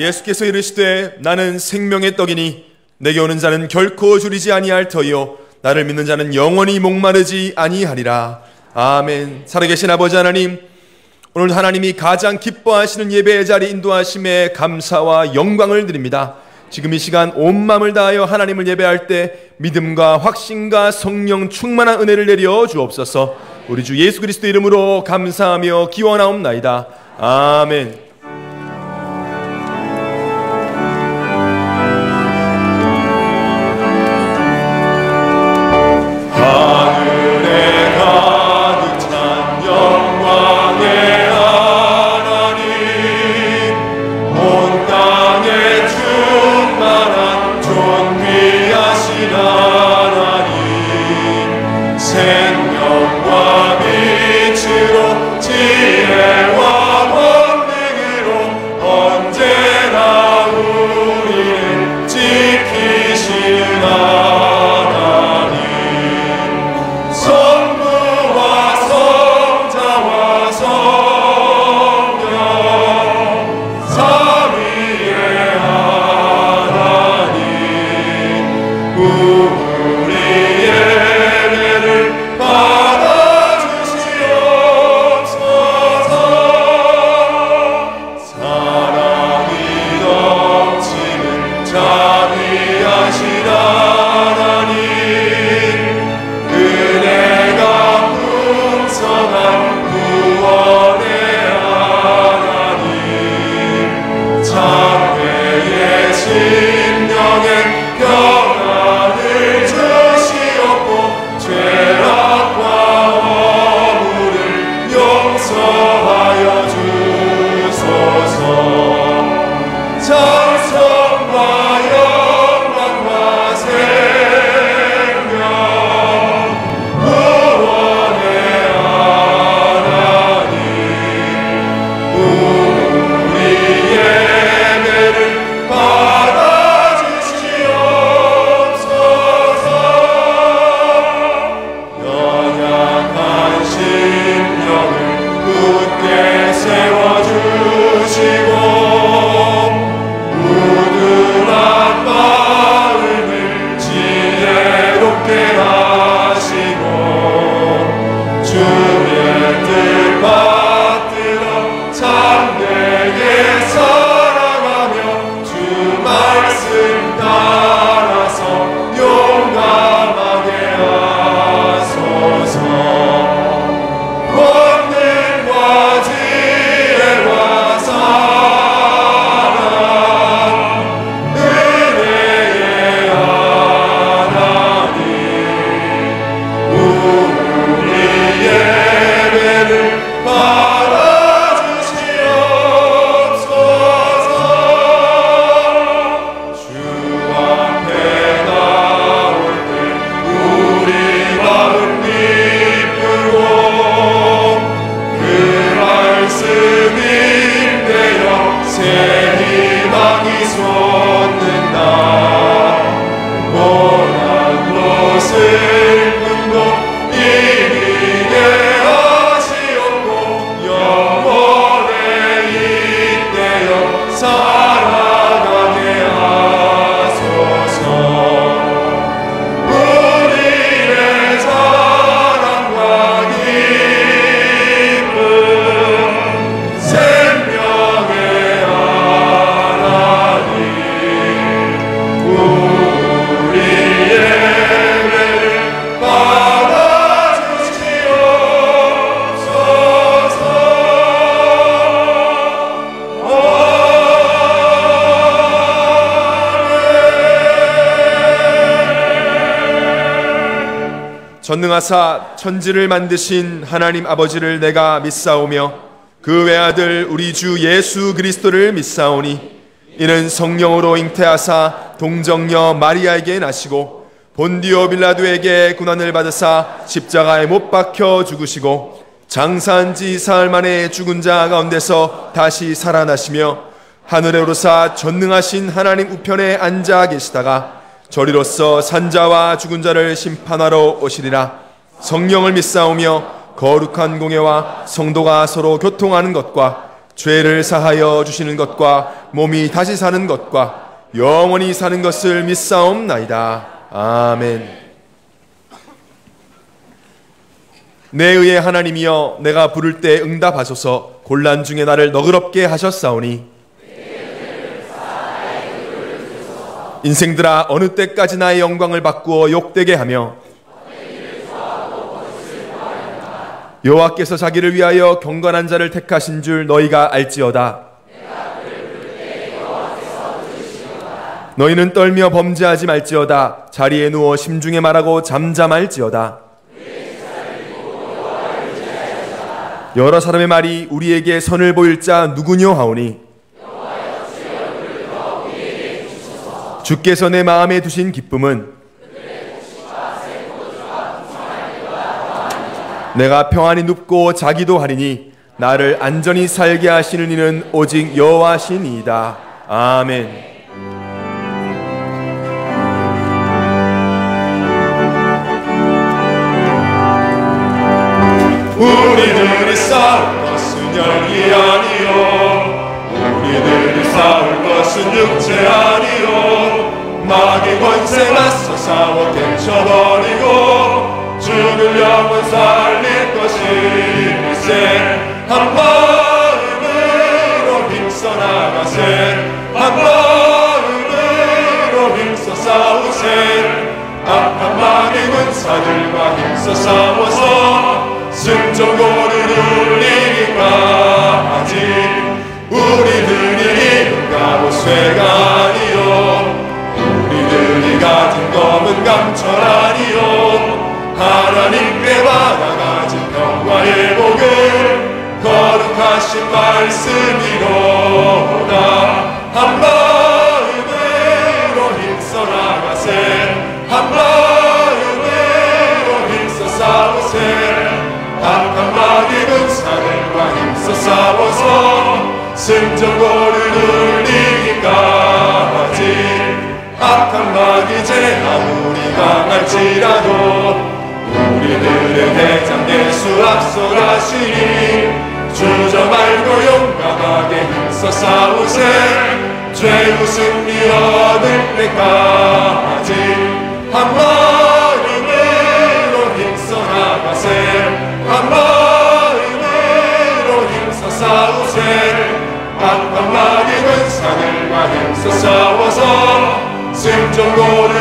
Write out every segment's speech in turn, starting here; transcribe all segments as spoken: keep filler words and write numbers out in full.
예수께서 이르시되 나는 생명의 떡이니 내게 오는 자는 결코 줄이지 아니할 터이요 나를 믿는 자는 영원히 목마르지 아니하리라. 아멘. 살아계신 아버지 하나님, 오늘 하나님이 가장 기뻐하시는 예배의 자리 인도하심에 감사와 영광을 드립니다. 지금 이 시간 온 마음을 다하여 하나님을 예배할 때 믿음과 확신과 성령 충만한 은혜를 내려 주옵소서. 우리 주 예수 그리스도 이름으로 감사하며 기원하옵나이다. 아멘. 전능하사 천지를 만드신 하나님 아버지를 내가 믿사오며 그 외아들 우리 주 예수 그리스도를 믿사오니 이는 성령으로 잉태하사 동정녀 마리아에게 나시고 본디오 빌라도에게 고난을 받으사 십자가에 못 박혀 죽으시고 장사한 지 사흘 만에 죽은 자 가운데서 다시 살아나시며 하늘에 오르사 전능하신 하나님 우편에 앉아 계시다가 저리로서 산자와 죽은 자를 심판하러 오시리라. 성령을 믿사오며 거룩한 공예와 성도가 서로 교통하는 것과 죄를 사하여 주시는 것과 몸이 다시 사는 것과 영원히 사는 것을 믿사옵나이다. 아멘. 내 의의 하나님이여, 내가 부를 때 응답하소서. 곤란 중에 나를 너그럽게 하셨사오니 인생들아, 어느 때까지 나의 영광을 바꾸어 욕되게 하며 여호와께서 자기를 위하여 경건한 자를 택하신 줄 너희가 알지어다. 너희는 떨며 범죄하지 말지어다. 자리에 누워 심중에 말하고 잠잠할지어다. 여러 사람의 말이 우리에게 선을 보일 자 누구뇨 하오니 주께서 내 마음에 두신 기쁨은 내가 평안히 눕고 자기도 하리니 나를 안전히 살게 하시는 이는 오직 여호와시니이다. 아멘. 우리들이 싸울 것은 영이 아니요, 우리들이 싸울 것은 육체 아니요. 마귀 권세 맞서 싸워 깨쳐버리고 주를 영원 살릴 것일세. 한 마음으로 힘써 나가세, 한 마음으로 힘써 싸우세. 악한 마귀 군사들과 힘써 싸워서 승전고를 울리기까지 우리들이 이루가 보쇠가 아니요, 우리들이 가진 검은 강철 아니요. 하나님께 받아가진 평화의 복을 거룩하신 말씀이로다. 한 마음으로 힘써 나가세, 한 마음으로 힘써 싸우세. 악한 마귀 군사들과 힘써 싸워서 승전고를 울리기까지. 악한 마귀 제 아무리 강할지라도 우리들의 대장 예수 앞서 가시니 주저 말고 용감하게 힘써 싸우세. 죄의 승리 얻을 때까지 한 마음으로 힘써 나가세, 한 마음으로 힘써 싸우세. 악한 마귀 군사들과 힘써 싸워서 승전고를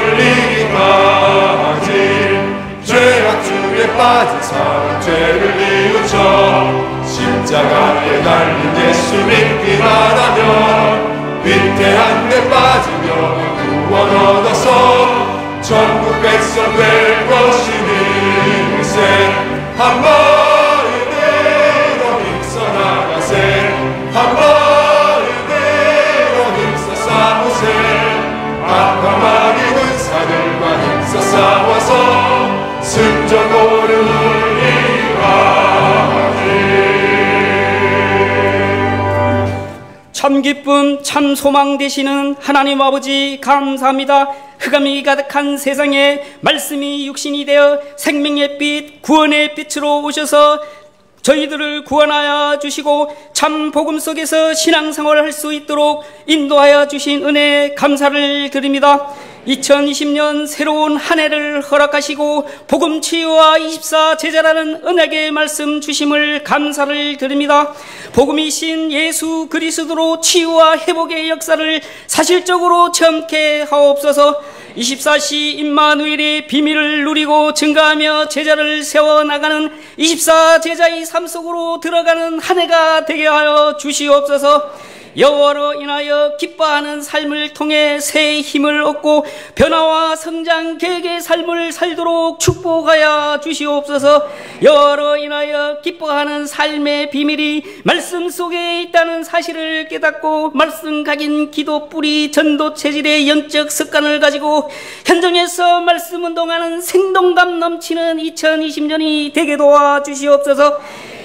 울리기까지. 죄악 중에 빠진 사람 죄를 뉘우쳐 십자가에 달린 예수 믿기만 하면 위태한 데 빠지면 구원 얻어서 전국 백성 될 것이니세. 한 마음으로 힘써 나가세, 한 마음으로 힘써 싸우세. 악한 마귀 군사들과 힘써 싸워서 승전고를 울리기까지. 참 기쁨 참 소망 되시는 하나님 아버지 감사합니다. 흑암이 가득한 세상에 말씀이 육신이 되어 생명의 빛 구원의 빛으로 오셔서 저희들을 구원하여 주시고 참 복음 속에서 신앙생활을 할 수 있도록 인도하여 주신 은혜에 감사를 드립니다. 이천이십 년 새로운 한 해를 허락하시고 복음 치유와 이십사 제자라는 은혜의 말씀 주심을 감사를 드립니다. 복음이신 예수 그리스도로 치유와 회복의 역사를 사실적으로 체험케 하옵소서. 이십사 시 임마누엘의 비밀을 누리고 증가하며 제자를 세워나가는 이십사 제자의 삶 속으로 들어가는 한 해가 되게 하여 주시옵소서. 여호와로 인하여 기뻐하는 삶을 통해 새 힘을 얻고 변화와 성장 계획의 삶을 살도록 축복하여 주시옵소서. 여호와로 인하여 기뻐하는 삶의 비밀이 말씀 속에 있다는 사실을 깨닫고 말씀 각인 기도 뿌리 전도 체질의 영적 습관을 가지고 현장에서 말씀 운동하는 생동감 넘치는 이천이십 년이 되게 도와 주시옵소서.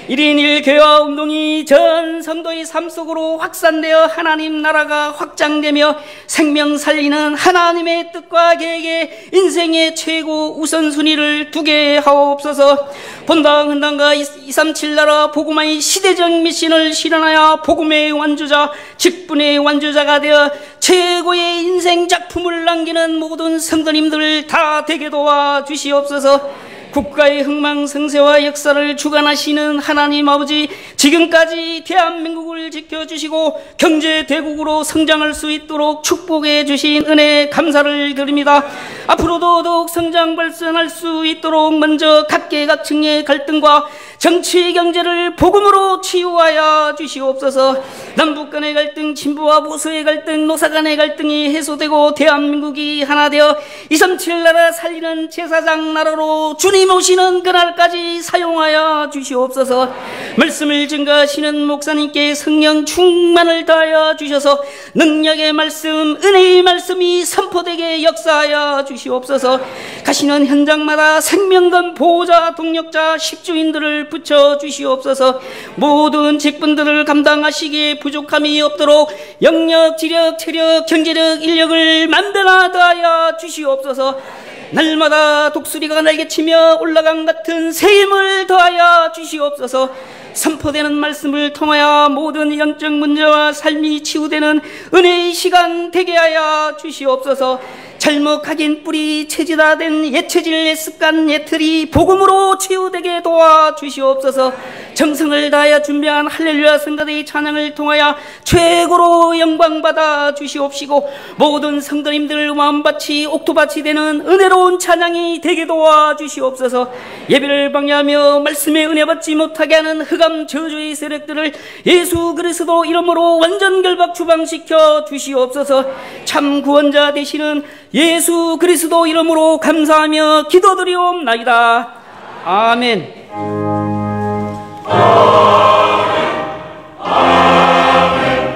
일인 일교회와 운동이 전 성도의 삶 속으로 확산되어 하나님 나라가 확장되며 생명 살리는 하나님의 뜻과 계획에 인생의 최고 우선순위를 두게 하옵소서. 본당 헌당과 이삼칠 나라 복음의 시대적 미션을 실현하여 복음의 완주자, 직분의 완주자가 되어 최고의 인생 작품을 남기는 모든 성도님들 다 되게 도와 주시옵소서. 국가의 흥망성쇠와 역사를 주관하시는 하나님 아버지, 지금까지 대한민국을 지켜주시고 경제대국으로 성장할 수 있도록 축복해 주신 은혜 감사를 드립니다. 앞으로도 더욱 성장 발전할 수 있도록 먼저 각계각층의 갈등과 정치 경제를 복음으로 치유하여 주시옵소서. 남북 간의 갈등, 진보와 보수의 갈등, 노사 간의 갈등이 해소되고 대한민국이 하나 되어 이삼칠 나라 살리는 제사장 나라로 주님 오시는 그날까지 사용하여 주시옵소서. 말씀을 증거하시는 목사님께 성령 충만을 다하여 주셔서 능력의 말씀, 은혜의 말씀이 선포되게 역사하여 주시옵소서. 가시는 현장마다 생명건 보호자, 동력자, 식주인들을 붙여 주시옵소서. 모든 직분들을 감당하시기에 부족함이 없도록 영역, 지력, 체력, 경제력, 인력을 만변하게 하여 주시옵소서. 날마다 독수리가 날개치며 올라간 같은 새 힘을 더하여 주시옵소서. 선포되는 말씀을 통하여 모든 영적 문제와 삶이 치유되는 은혜의 시간 되게 하여 주시옵소서. 잘못 각인 뿌리 체질화된 옛체질, 옛습관, 옛틀이 복음으로 치유되게 도와주시옵소서. 정성을 다하여 준비한 할렐루야 성가대의 찬양을 통하여 최고로 영광받아 주시옵시고 모든 성도님들 마음밭이 옥토밭이 되는 은혜로운 찬양이 되게 도와주시옵소서. 예배를 방해하며 말씀의 은혜 받지 못하게 하는 흑암 저주의 세력들을 예수 그리스도 이름으로 완전 결박 추방시켜 주시옵소서. 참 구원자 되시는 예수 그리스도 이름으로 감사하며 기도드리옵나이다. 아멘. 아멘. 아멘.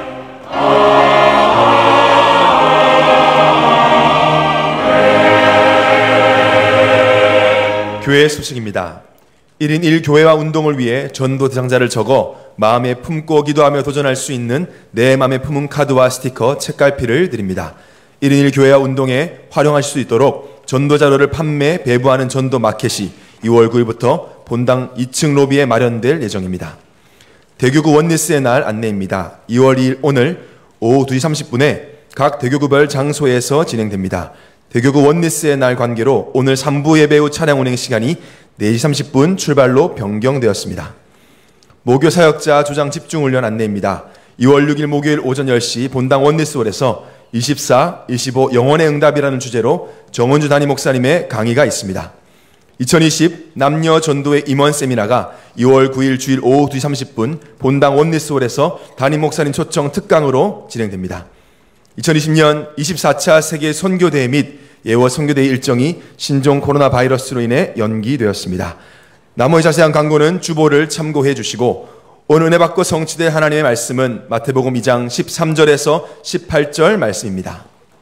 아멘. 교회 소식입니다. 일 인 일 교회와 운동을 위해 전도 대상자를 적어 마음에 품고 기도하며 도전할 수 있는 내 마음에 품은 카드와 스티커, 책갈피를 드립니다. 일 인 일 교회와 운동에 활용하실 수 있도록 전도 자료를 판매, 배부하는 전도 마켓이 이월 구일부터 본당 이 층 로비에 마련될 예정입니다. 대교구 원리스의 날 안내입니다. 이월 이일 오늘 오후 두 시 삼십 분에 각 대교구별 장소에서 진행됩니다. 대교구 원리스의 날 관계로 오늘 삼 부 예배 후 차량 운행 시간이 네 시 삼십 분 출발로 변경되었습니다. 모교 사역자 조장 집중훈련 안내입니다. 이월 육일 목요일 오전 열 시 본당 원리스홀에서 이십사, 이십오 영혼의 응답이라는 주제로 정은주 담임 목사님의 강의가 있습니다. 이천이십 남녀 전도의 임원 세미나가 이월 구일 주일 오후 두 시 삼십 분 본당 원리스홀에서 담임 목사님 초청 특강으로 진행됩니다. 이천이십 년 이십사 차 세계 선교대회 및 예워 선교대회 일정이 신종 코로나 바이러스로 인해 연기되었습니다. 나머지 자세한 광고는 주보를 참고해 주시고 오늘 은혜 받고 성취될 하나님의 말씀은 마태복음 이 장 십삼 절에서 십팔 절 말씀입니다.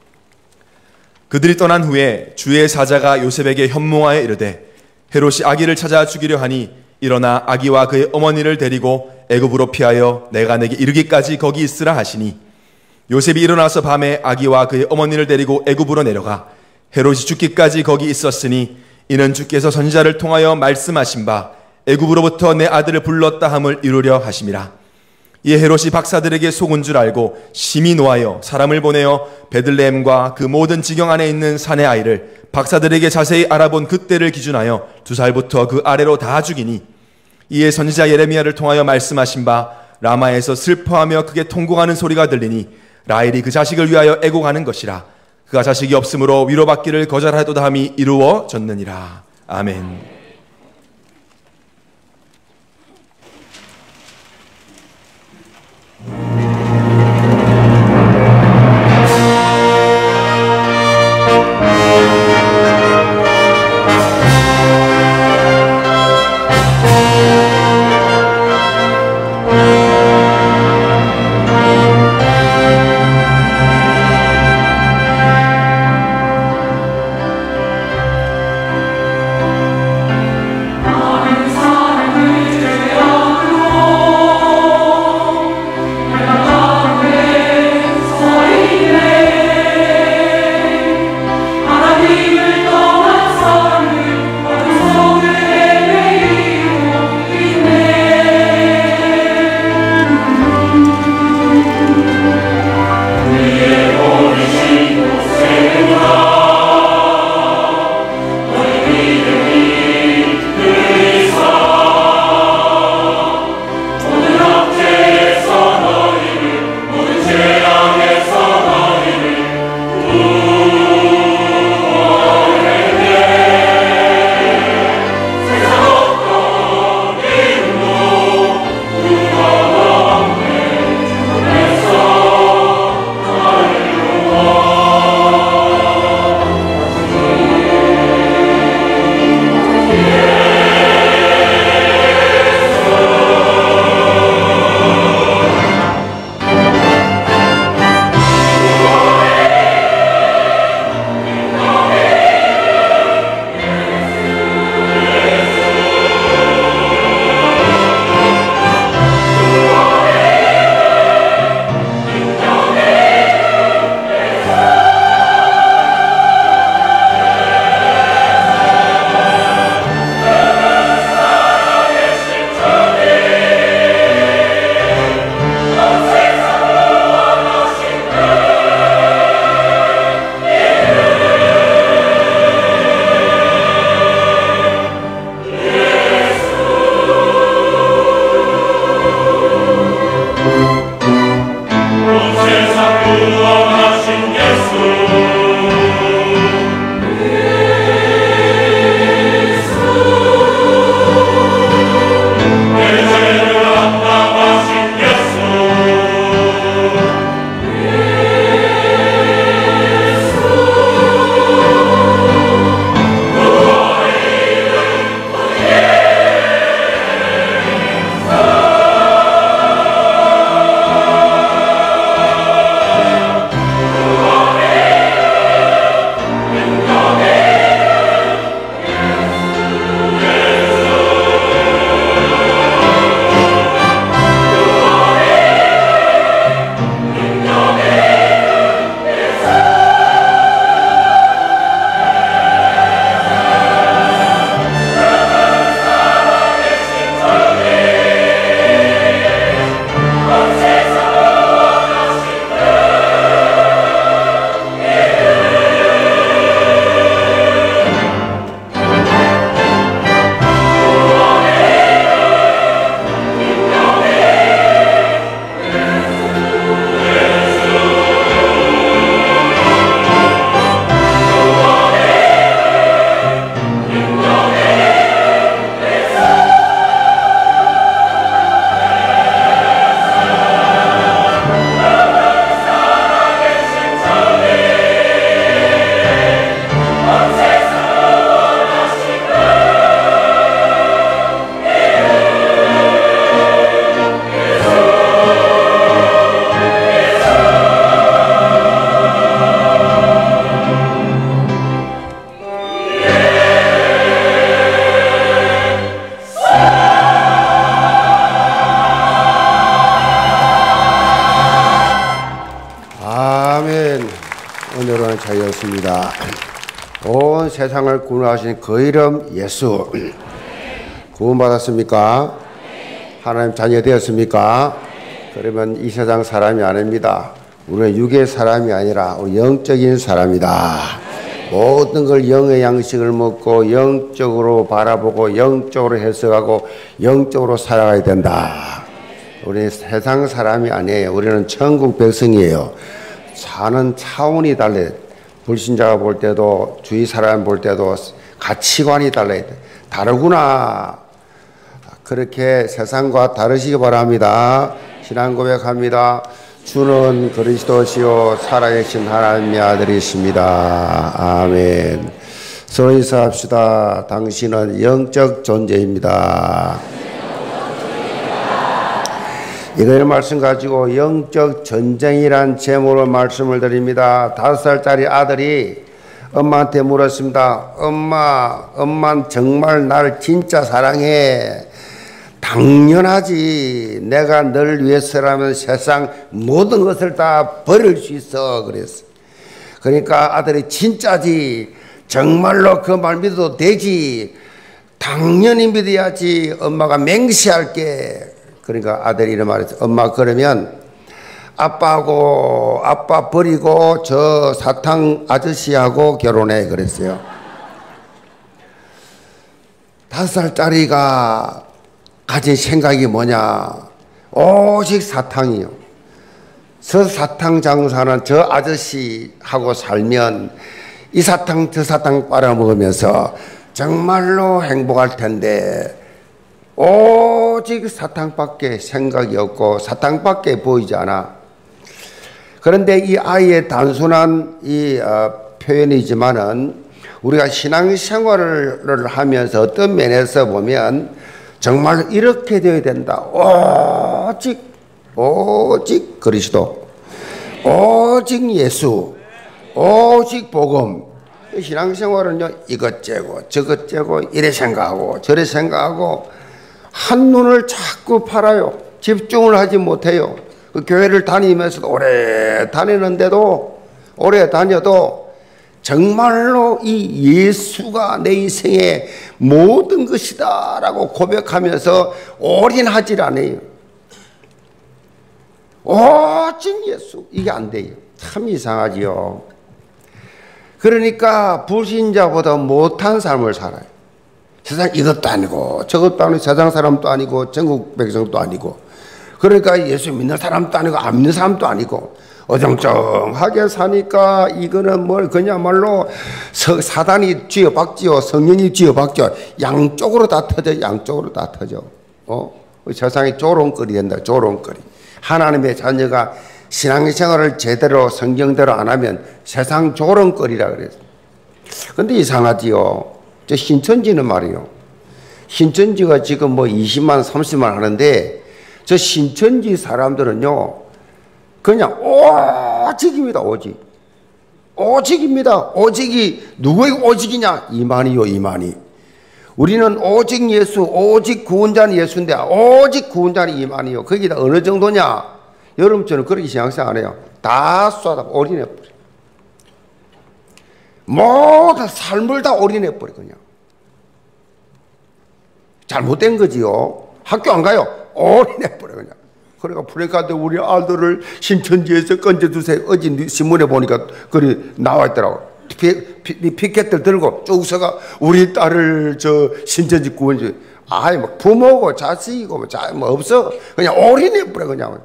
그들이 떠난 후에 주의 사자가 요셉에게 현몽하여 이르되 헤롯이 아기를 찾아 죽이려 하니 일어나 아기와 그의 어머니를 데리고 애굽으로 피하여 내가 내게 이르기까지 거기 있으라 하시니 요셉이 일어나서 밤에 아기와 그의 어머니를 데리고 애굽으로 내려가 헤롯이 죽기까지 거기 있었으니 이는 주께서 선지자를 통하여 말씀하신 바 애굽으로부터 내 아들을 불렀다 함을 이루려 하심이라. 이에 헤롯이 박사들에게 속은 줄 알고 심히 노하여 사람을 보내어 베들레헴과 그 모든 지경 안에 있는 산의 아이를 박사들에게 자세히 알아본 그때를 기준하여 두 살부터 그 아래로 다 죽이니 이에 선지자 예레미야를 통하여 말씀하신 바 라마에서 슬퍼하며 크게 통곡하는 소리가 들리니 라헬이 그 자식을 위하여 애곡하는 것이라. 그가 자식이 없으므로 위로받기를 거절하도다 함이 이루어졌느니라. 아멘. 감사하였습니다. 온 세상을 구원하신 그 이름 예수. 구원받았습니까? 하나님 자녀 되었습니까? 그러면 이 세상 사람이 아닙니다. 우리는 육의 사람이 아니라 영적인 사람이다. 모든 걸 영의 양식을 먹고 영적으로 바라보고 영적으로 해석하고 영적으로 살아가야 된다. 우리는 세상 사람이 아니에요. 우리는 천국 백성이에요. 사는 차원이 달라요. 불신자가 볼 때도 주위 사람 볼 때도 가치관이 달라요. 다르구나. 그렇게 세상과 다르시기 바랍니다. 신앙 고백합니다. 주는 그리스도시요 살아계신 하나님의 아들이십니다. 아멘. 서로 인사합시다. 당신은 영적 존재입니다. 이걸 말씀 가지고 영적 전쟁이란 제목으로 말씀을 드립니다. 다섯 살짜리 아들이 엄마한테 물었습니다. 엄마, 엄마는 정말 나를 진짜 사랑해. 당연하지. 내가 너를 위해서라면 세상 모든 것을 다 버릴 수 있어. 그랬어. 그러니까 아들이 진짜지. 정말로 그 말 믿어도 되지. 당연히 믿어야지. 엄마가 맹세할게. 그러니까 아들이 이런 말했어. 엄마 그러면 아빠하고 아빠 버리고 저 사탕 아저씨하고 결혼해. 그랬어요. 다섯 살짜리가 가진 생각이 뭐냐. 오직 사탕이요. 저 사탕 장사는 저 아저씨하고 살면 이 사탕 저 사탕 빨아먹으면서 정말로 행복할 텐데 오직 사탕밖에 생각이 없고 사탕밖에 보이지 않아. 그런데 이 아이의 단순한 이 어, 표현이지만은 우리가 신앙생활을 하면서 어떤 면에서 보면 정말 이렇게 되어야 된다. 오직 오직 그리스도, 오직 예수, 오직 복음. 신앙생활은요 이것 째고 저것 째고 이래 생각하고 저래 생각하고 한눈을 자꾸 팔아요. 집중을 하지 못해요. 그 교회를 다니면서도 오래 다니는데도 오래 다녀도 정말로 이 예수가 내 인생의 모든 것이다 라고 고백하면서 올인하질 않아요. 오직 예수. 이게 안 돼요. 참 이상하지요. 그러니까 불신자보다 못한 삶을 살아요. 세상 이것도 아니고 저것도 아니고 세상 사람도 아니고 전국 백성도 아니고 그러니까 예수 믿는 사람도 아니고 안 믿는 사람도 아니고 어정쩡하게 사니까 이거는 뭘 그냐말로 사단이 쥐어박지요. 성령이 쥐어박죠. 양쪽으로 다 터져. 양쪽으로 다 터져. 어? 세상이 조롱거리 된다. 조롱거리. 하나님의 자녀가 신앙생활을 제대로 성경대로 안 하면 세상 조롱거리라 그랬어요. 근데 이상하지요. 저 신천지는 말이요. 신천지가 지금 뭐 이십만, 삼십만 하는데 저 신천지 사람들은요. 그냥 오직입니다. 오직. 오직입니다. 오직이 누구의 오직이냐? 이만이요. 이만이. 우리는 오직 예수, 오직 구원자는 예수인데 오직 구원자는 이만이요. 거기다 어느 정도냐? 여러분처럼 그렇게 신앙생활 안 해요. 다 쏟아 올인해버려. 모든 삶을 다 올인해버려. 그냥 잘못된 거지요. 학교 안 가요. 올인해버려. 그냥. 그러니까 프랭카한테 우리 아들을 신천지에서 건져주세요. 어제 신문에 보니까 그리 나와 있더라고. 피, 피, 피켓들 들고 쭉 서가 우리 딸을 저 신천지 구원지. 아이 뭐 부모고 자식이고 뭐, 자, 뭐 없어. 그냥 올인해버려. 그냥.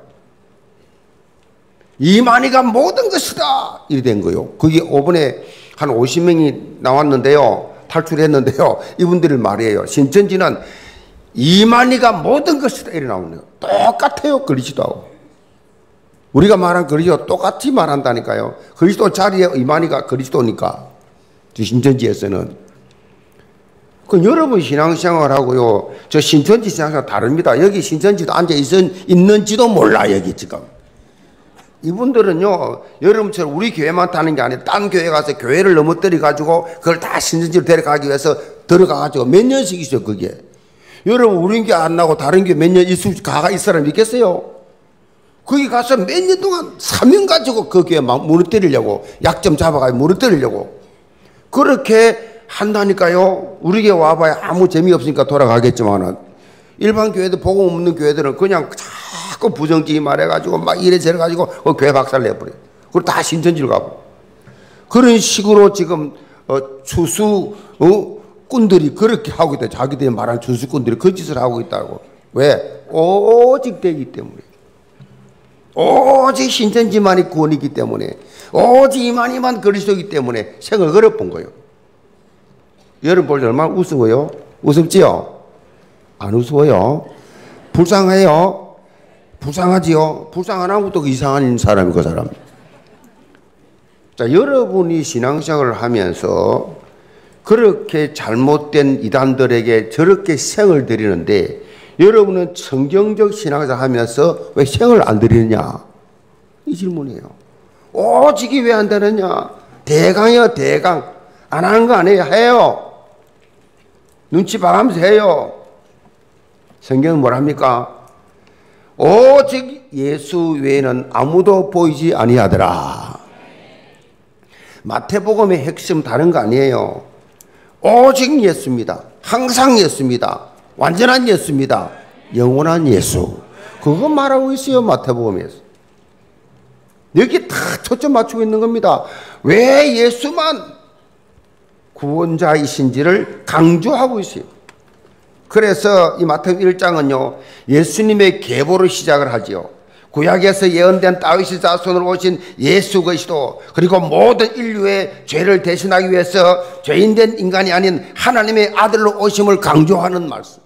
이만희가 모든 것이다. 이래 된 거요. 그게 오번에 한 오십 명이 나왔는데요. 탈출했는데요. 이분들이 말이에요. 신천지는 이만희가 모든 것이다. 이래 나오는 거예요. 똑같아요. 그리스도하고. 우리가 말한 그리스도 똑같이 말한다니까요. 그리스도 자리에 이만희가 그리스도니까. 신천지에서는. 그 여러분 신앙생활하고요. 저 신천지 신앙생활 다릅니다. 여기 신천지도 앉아 있는지도 몰라. 여기 지금. 이분들은요, 여러분처럼 우리 교회만 타는 게 아니라 딴 교회 가서 교회를 넘어뜨려 가지고 그걸 다 신천지로 데려가기 위해서 들어가 가지고 몇 년씩 있어요, 그게. 여러분, 우리 교회 안 나고 다른 교회 몇 년 있을, 가가 있을 사람 있겠어요? 거기 가서 몇 년 동안 사명 가지고 그 교회 막 무너뜨리려고, 약점 잡아가지고 무너뜨리려고 그렇게 한다니까요. 우리 교회 와봐야 아무 재미없으니까 돌아가겠지만은 일반 교회들, 복음 없는 교회들은 그냥 자꾸 부정적인 말해가지고 막 이래저래 가지고 그 교회 박살 내버려요. 그리고 다 신천지로 가고. 그런 식으로 지금 어, 추수 어? 꾼들이 그렇게 하고 있다. 자기들이 말하는 추수꾼들이 그 짓을 하고 있다고. 왜? 오직 되기 때문에. 오직 신천지만이 구원이기 때문에, 오직 이만희만 그리스도이기 때문에 생을 걸어본 거예요. 여러분 볼 때 얼마나 우스워요? 우습지요? 안 우스워요? 불쌍해요? 불쌍하지요? 불쌍 안 하고 또 이상한 사람이 그 사람. 자, 여러분이 신앙생활을 하면서 그렇게 잘못된 이단들에게 저렇게 생을 드리는데 여러분은 성경적 신앙생활 하면서 왜 생을 안 드리느냐? 이 질문이에요. 오직이 왜 안 되느냐? 대강이요, 대강. 안 하는 거 아니에요? 해요. 눈치 봐가면서 해요. 성경은 뭐랍니까? 오직 예수 외에는 아무도 보이지 아니하더라. 마태복음의 핵심 다른 거 아니에요. 오직 예수입니다. 항상 예수입니다. 완전한 예수입니다. 영원한 예수. 그거 말하고 있어요. 마태복음에서. 여기 다 초점 맞추고 있는 겁니다. 왜 예수만 구원자이신지를 강조하고 있어요. 그래서 이 마태복음 일 장은요, 예수님의 계보를 시작을 하지요. 구약에서 예언된 다윗의 자손으로 오신 예수 그리스도, 그리고 모든 인류의 죄를 대신하기 위해서 죄인된 인간이 아닌 하나님의 아들로 오심을 강조하는 말씀.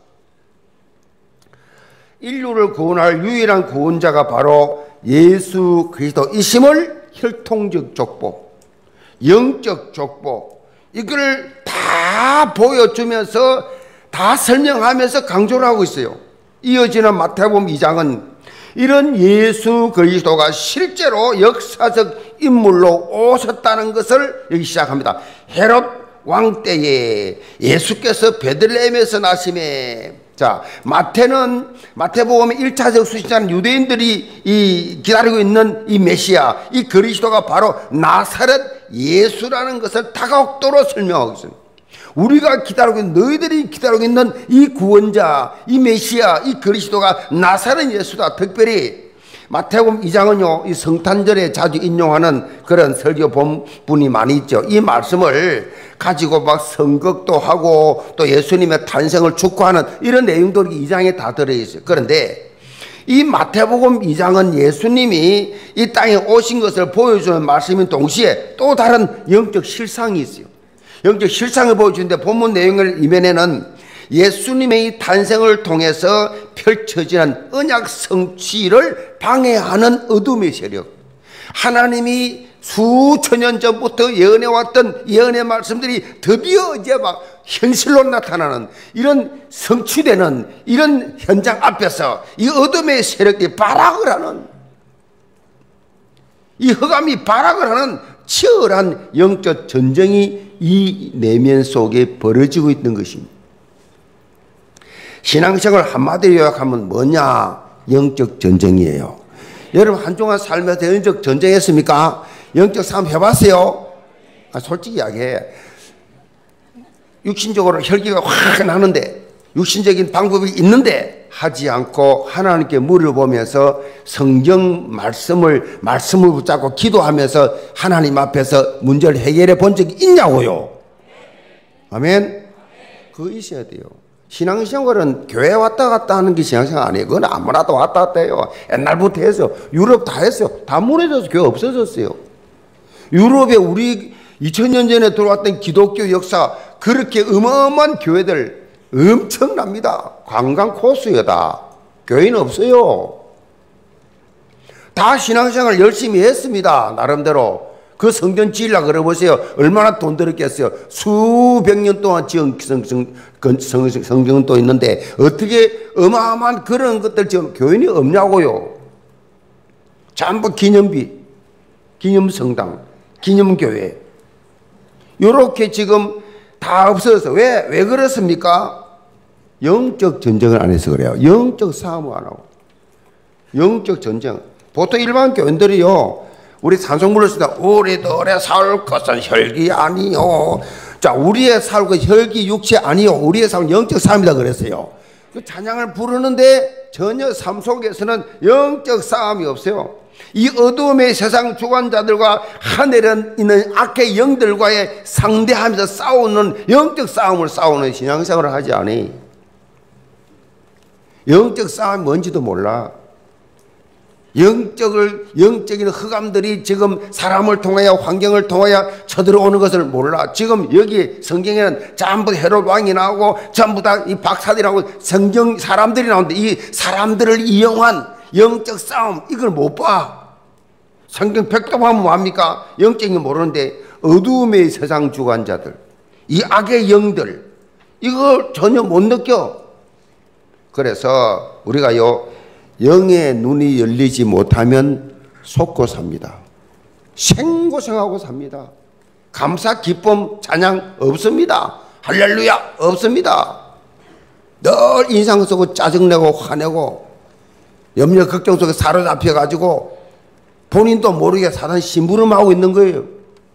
인류를 구원할 유일한 구원자가 바로 예수 그리스도이심을 혈통적 족보, 영적 족보, 이걸 다 보여주면서 다 설명하면서 강조를 하고 있어요. 이어지는 마태복음 이 장은 이런 예수 그리스도가 실제로 역사적 인물로 오셨다는 것을 여기 시작합니다. 헤롯 왕 때에 예수께서 베들레헴에서 나심에, 자, 마태는 마태복음의 일 차적 수신자는 유대인들이 이 기다리고 있는 이 메시아, 이 그리스도가 바로 나사렛 예수라는 것을 다각도로 설명하고 있습니다. 우리가 기다리고 있는, 너희들이 기다리고 있는 이 구원자, 이 메시아, 이 그리스도가 나사렛 예수다. 특별히 마태복음 이 장은요, 이 성탄절에 자주 인용하는 그런 설교 본문이 많이 있죠. 이 말씀을 가지고 막 선곡도 하고 또 예수님의 탄생을 축구하는 이런 내용들이 이 장에 다 들어있어요. 그런데 이 마태복음 이 장은 예수님이 이 땅에 오신 것을 보여주는 말씀인 동시에 또 다른 영적 실상이 있어요. 영적 실상을 보여주는데 본문 내용을 이면에는 예수님의 이 탄생을 통해서 펼쳐지는 언약 성취를 방해하는 어둠의 세력, 하나님이 수천 년 전부터 예언해왔던 예언의 말씀들이 드디어 이제 막 현실로 나타나는 이런 성취되는 이런 현장 앞에서 이 어둠의 세력들이 발악을 하는, 이 흑암이 발악을 하는 치열한 영적 전쟁이 이 내면 속에 벌어지고 있는 것입니다. 신앙생활 한마디로 요약하면 뭐냐? 영적 전쟁이에요. 여러분 한동안 살면서 영적 전쟁했습니까? 영적 싸움 해봤어요? 아, 솔직히 이야기해. 육신적으로 혈기가 확 나는데, 육신적인 방법이 있는데 하지 않고 하나님께 물어보면서 성경 말씀을 말씀을 붙잡고 기도하면서 하나님 앞에서 문제를 해결해 본 적이 있냐고요? 아멘? 그거 있어야 돼요. 신앙생활은 교회 왔다 갔다 하는 게 신앙생활 아니에요. 그건 아무나도 왔다 갔다 해요. 옛날부터 했어요. 유럽 다 했어요. 다 무너져서 교회 없어졌어요. 유럽에 우리 이천 년 전에 들어왔던 기독교 역사, 그렇게 어마어마한 교회들 엄청납니다. 관광 코스여다. 교회는 없어요. 다 신앙생활 열심히 했습니다. 나름대로. 그 성전 지으려고 그러보세요. 얼마나 돈 들었겠어요. 수백 년 동안 지은 성경은 또 있는데 어떻게 어마어마한 그런 것들 지금 교인이 없냐고요. 전부 기념비, 기념성당, 기념교회 요렇게 지금 다 없어져서 왜, 왜 그렇습니까? 영적 전쟁을 안 해서 그래요. 영적 싸움을 안 하고. 영적 전쟁. 보통 일반 교인들이요, 우리 찬송부를 쓰다 우리들의 살 것은 혈기 아니요. 자, 우리의 살고 혈기 육체 아니요. 우리의 삶은 영적 삶이다 그랬어요. 그 찬양을 부르는데 전혀 삶 속에서는 영적 싸움이 없어요. 이 어두움의 세상 주관자들과 하늘에 있는 악의 영들과의 상대하면서 싸우는 영적 싸움을 싸우는 신앙생활을 하지 않으니 영적 싸움이 뭔지도 몰라. 영적을, 영적인 흑암들이 지금 사람을 통하여 환경을 통하여 쳐들어오는 것을 몰라. 지금 여기 성경에는 전부 헤롯 왕이 나오고 전부 다 이 박사들이 나오고 성경 사람들이 나오는데 이 사람들을 이용한 영적 싸움 이걸 못 봐. 성경 백독하면 뭐합니까? 영적인 거 모르는데 어두움의 세상 주관자들, 이 악의 영들 이걸 전혀 못 느껴. 그래서 우리가요 영의 눈이 열리지 못하면 속고 삽니다. 생고생하고 삽니다. 감사, 기쁨, 찬양 없습니다. 할렐루야 없습니다. 늘 인상 쓰고 짜증내고 화내고 염려 걱정 속에 사로잡혀가지고 본인도 모르게 사단 심부름하고 있는 거예요.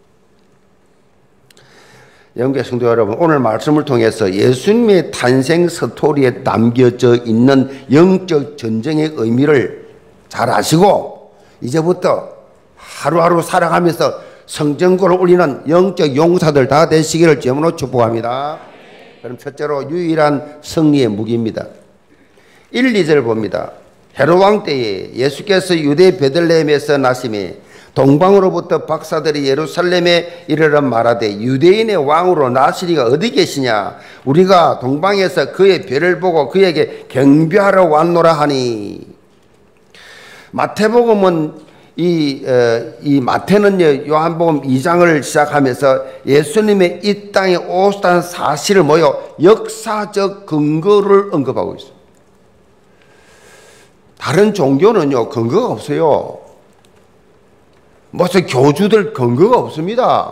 영계 성도 여러분, 오늘 말씀을 통해서 예수님의 탄생 스토리에 남겨져 있는 영적 전쟁의 의미를 잘 아시고 이제부터 하루하루 살아가면서 성전고를 울리는 영적 용사들 다 되시기를 주님으로 축복합니다. 그럼 첫째로 유일한 승리의 무기입니다. 일, 이 절 봅니다. 헤롯 왕 때에 예수께서 유대 베들레헴에서 나심에 동방으로부터 박사들이 예루살렘에 이르러 말하되 유대인의 왕으로 나시리가 어디 계시냐? 우리가 동방에서 그의 별을 보고 그에게 경배하러 왔노라 하니. 마태복음은 이, 어, 이 마태는요 요한복음 이 장을 시작하면서 예수님의 이 땅에 오셨다는 사실을 모여 역사적 근거를 언급하고 있어요. 다른 종교는요 근거가 없어요. 무슨 교주들 근거가 없습니다.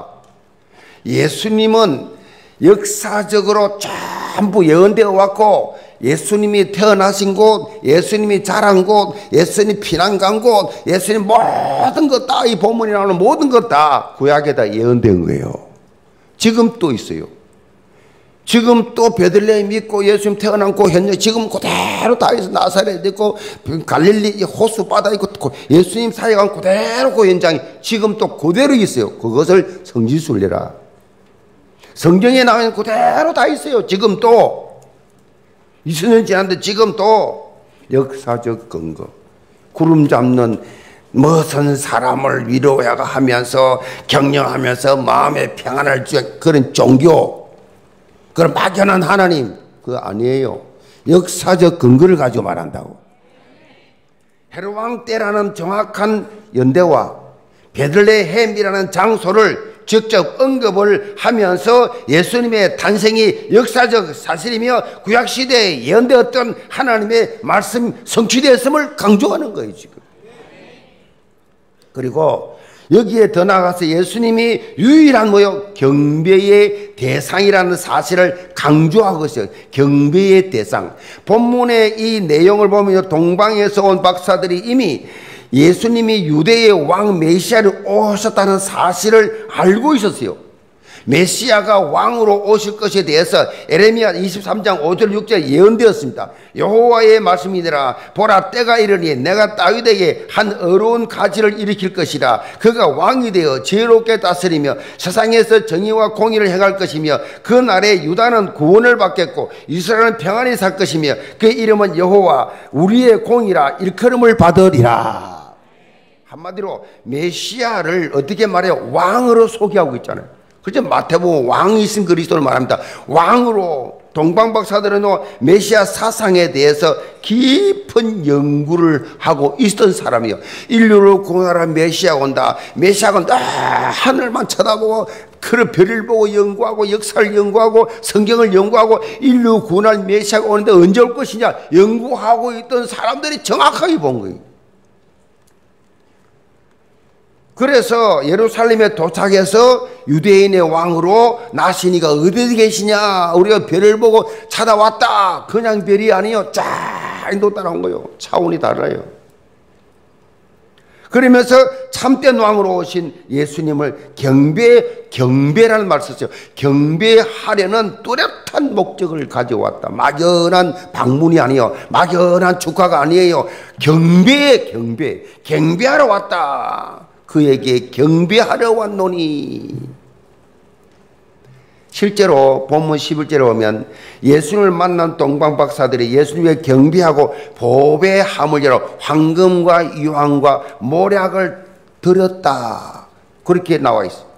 예수님은 역사적으로 전부 예언되어 왔고 예수님이 태어나신 곳, 예수님이 자란 곳, 예수님 피난 간 곳, 예수님 모든 것 다 이 본문에 나오는 모든 것 다 구약에 다 예언된 거예요. 지금 또 있어요. 지금 또 베들레헴 있고 예수님 태어난 곳 현재 지금 그대로 다 있어. 나사렛 있고 갈릴리 호수 바다 있고 예수님 사역한 그대로 그 현장이 지금 또 그대로 있어요. 그것을 성지순례라. 성경에 나오는 그대로 다 있어요. 지금 또 이천 년 지났는데 지금 또 역사적 근거. 구름 잡는 무슨 사람을 위로야 하면서 격려하면서 마음의 평안을 주 그런 종교. 그런 막연한 하나님 그거 아니에요. 역사적 근거를 가지고 말한다고. 헤롯 왕 때라는 정확한 연대와 베들레헴이라는 장소를 직접 언급을 하면서 예수님의 탄생이 역사적 사실이며 구약시대에 예언되었던 하나님의 말씀 성취되었음을 강조하는 거예요 지금. 그리고 여기에 더 나아가서 예수님이 유일한 뭐요? 경배의 대상이라는 사실을 강조하고 있어요. 경배의 대상. 본문의 이 내용을 보면 동방에서 온 박사들이 이미 예수님이 유대의 왕 메시아를 오셨다는 사실을 알고 있었어요. 메시아가 왕으로 오실 것에 대해서 에레미야 이십삼 장 오 절 육 절 예언되었습니다. 여호와의 말씀이니라. 보라 때가 이르니 내가 다윗에게 한 어려운 가지를 일으킬 것이라. 그가 왕이 되어 지혜롭게 다스리며 세상에서 정의와 공의를 행할 것이며 그 날에 유다는 구원을 받겠고 이스라엘은 평안히 살 것이며 그 이름은 여호와 우리의 공이라 일컬음을 받으리라. 한마디로 메시아를 어떻게 말해요? 왕으로 소개하고 있잖아요. 그죠? 마태복음 왕이신 그리스도를 말합니다. 왕으로 동방 박사들은 메시아 사상에 대해서 깊은 연구를 하고 있던 사람이요. 인류를 구원하라 메시아가 온다. 메시아가 온다. 하늘만 쳐다보고 그런 별을 보고 연구하고 역사를 연구하고 성경을 연구하고 인류 구원할 메시아가 오는데 언제 올 것이냐 연구하고 있던 사람들이 정확하게 본 거예요. 그래서 예루살렘에 도착해서 유대인의 왕으로 나시니가 어디 계시냐 우리가 별을 보고 찾아왔다. 그냥 별이 아니요 쫙 따라온 거예요. 차원이 달라요. 그러면서 참된 왕으로 오신 예수님을 경배, 경배라는 말을 썼죠. 경배하려는 뚜렷한 목적을 가져왔다. 막연한 방문이 아니에요. 막연한 축하가 아니에요. 경배, 경배. 경배하러 왔다. 그에게 경배하러 왔노니. 실제로 본문 십일 절에 보면 예수님을 만난 동방박사들이 예수님의 경배하고 보배함을 열어 황금과 유황과 모략을 드렸다. 그렇게 나와 있어요.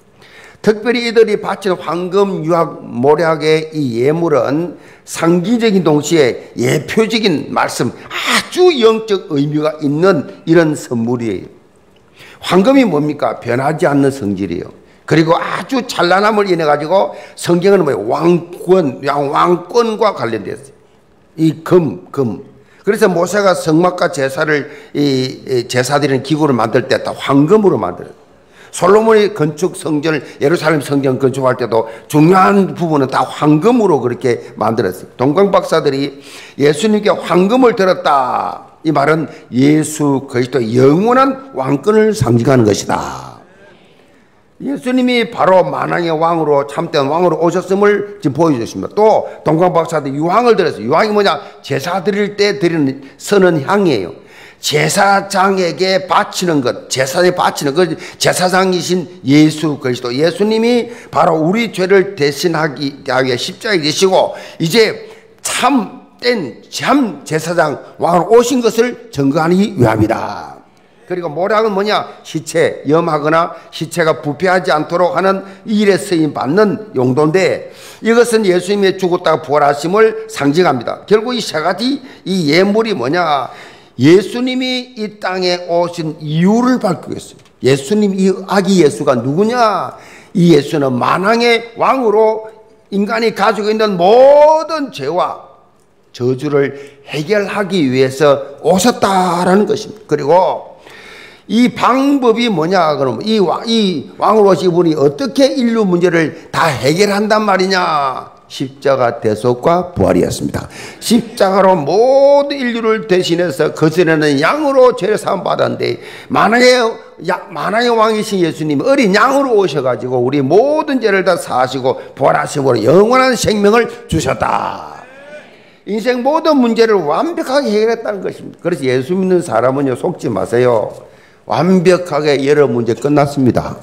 특별히 이들이 바친 황금, 유황, 모략의 이 예물은 상징적인 동시에 예표적인 말씀, 아주 영적 의미가 있는 이런 선물이에요. 황금이 뭡니까? 변하지 않는 성질이에요. 그리고 아주 찬란함을 인해 가지고 성경은 뭐예요? 왕권, 왕권과 관련됐어요. 이 금, 금. 그래서 모세가 성막과 제사를 이 제사드리는 기구를 만들 때 다 황금으로 만들어요. 솔로몬이 건축 성전을 예루살렘 성전 건축할 때도 중요한 부분은 다 황금으로 그렇게 만들었어요. 동방 박사들이 예수님께 황금을 들었다. 이 말은 예수 그리스도 영원한 왕권을 상징하는 것이다. 예수님이 바로 만왕의 왕으로 참된 왕으로 오셨음을 지금 보여주십니다. 또 동방박사들 유황을 드렸어요. 유황이 뭐냐? 제사 드릴 때 드리는 선은 향이에요. 제사장에게 바치는 것, 제사에 바치는 것, 제사장이신 예수 그리스도 예수님이 바로 우리 죄를 대신하기 위해 십자가에 지시고 이제 참된 참 제사장 왕으로 오신 것을 증거하기 위함이다. 그리고 모략은 뭐냐? 시체, 염하거나 시체가 부패하지 않도록 하는 일에 쓰임 받는 용도인데 이것은 예수님의 죽었다가 부활하심을 상징합니다. 결국 이 세 가지 이 예물이 뭐냐? 예수님이 이 땅에 오신 이유를 밝히고 있어요. 예수님, 이 아기 예수가 누구냐? 이 예수는 만왕의 왕으로 인간이 가지고 있는 모든 죄와 저주를 해결하기 위해서 오셨다라는 것입니다. 그리고 이 방법이 뭐냐? 그러면 이, 왕, 이 왕으로 오신 분이 어떻게 인류 문제를 다 해결한단 말이냐? 십자가 대속과 부활이었습니다. 십자가로 모든 인류를 대신해서 그전에는 양으로 죄를 사함 받았는데 만왕의, 만왕의 왕이신 예수님이 어린 양으로 오셔가지고 우리 모든 죄를 다 사하시고 부활하심으로 영원한 생명을 주셨다. 인생 모든 문제를 완벽하게 해결했다는 것입니다. 그래서 예수 믿는 사람은요, 속지 마세요. 완벽하게 여러 문제 끝났습니다.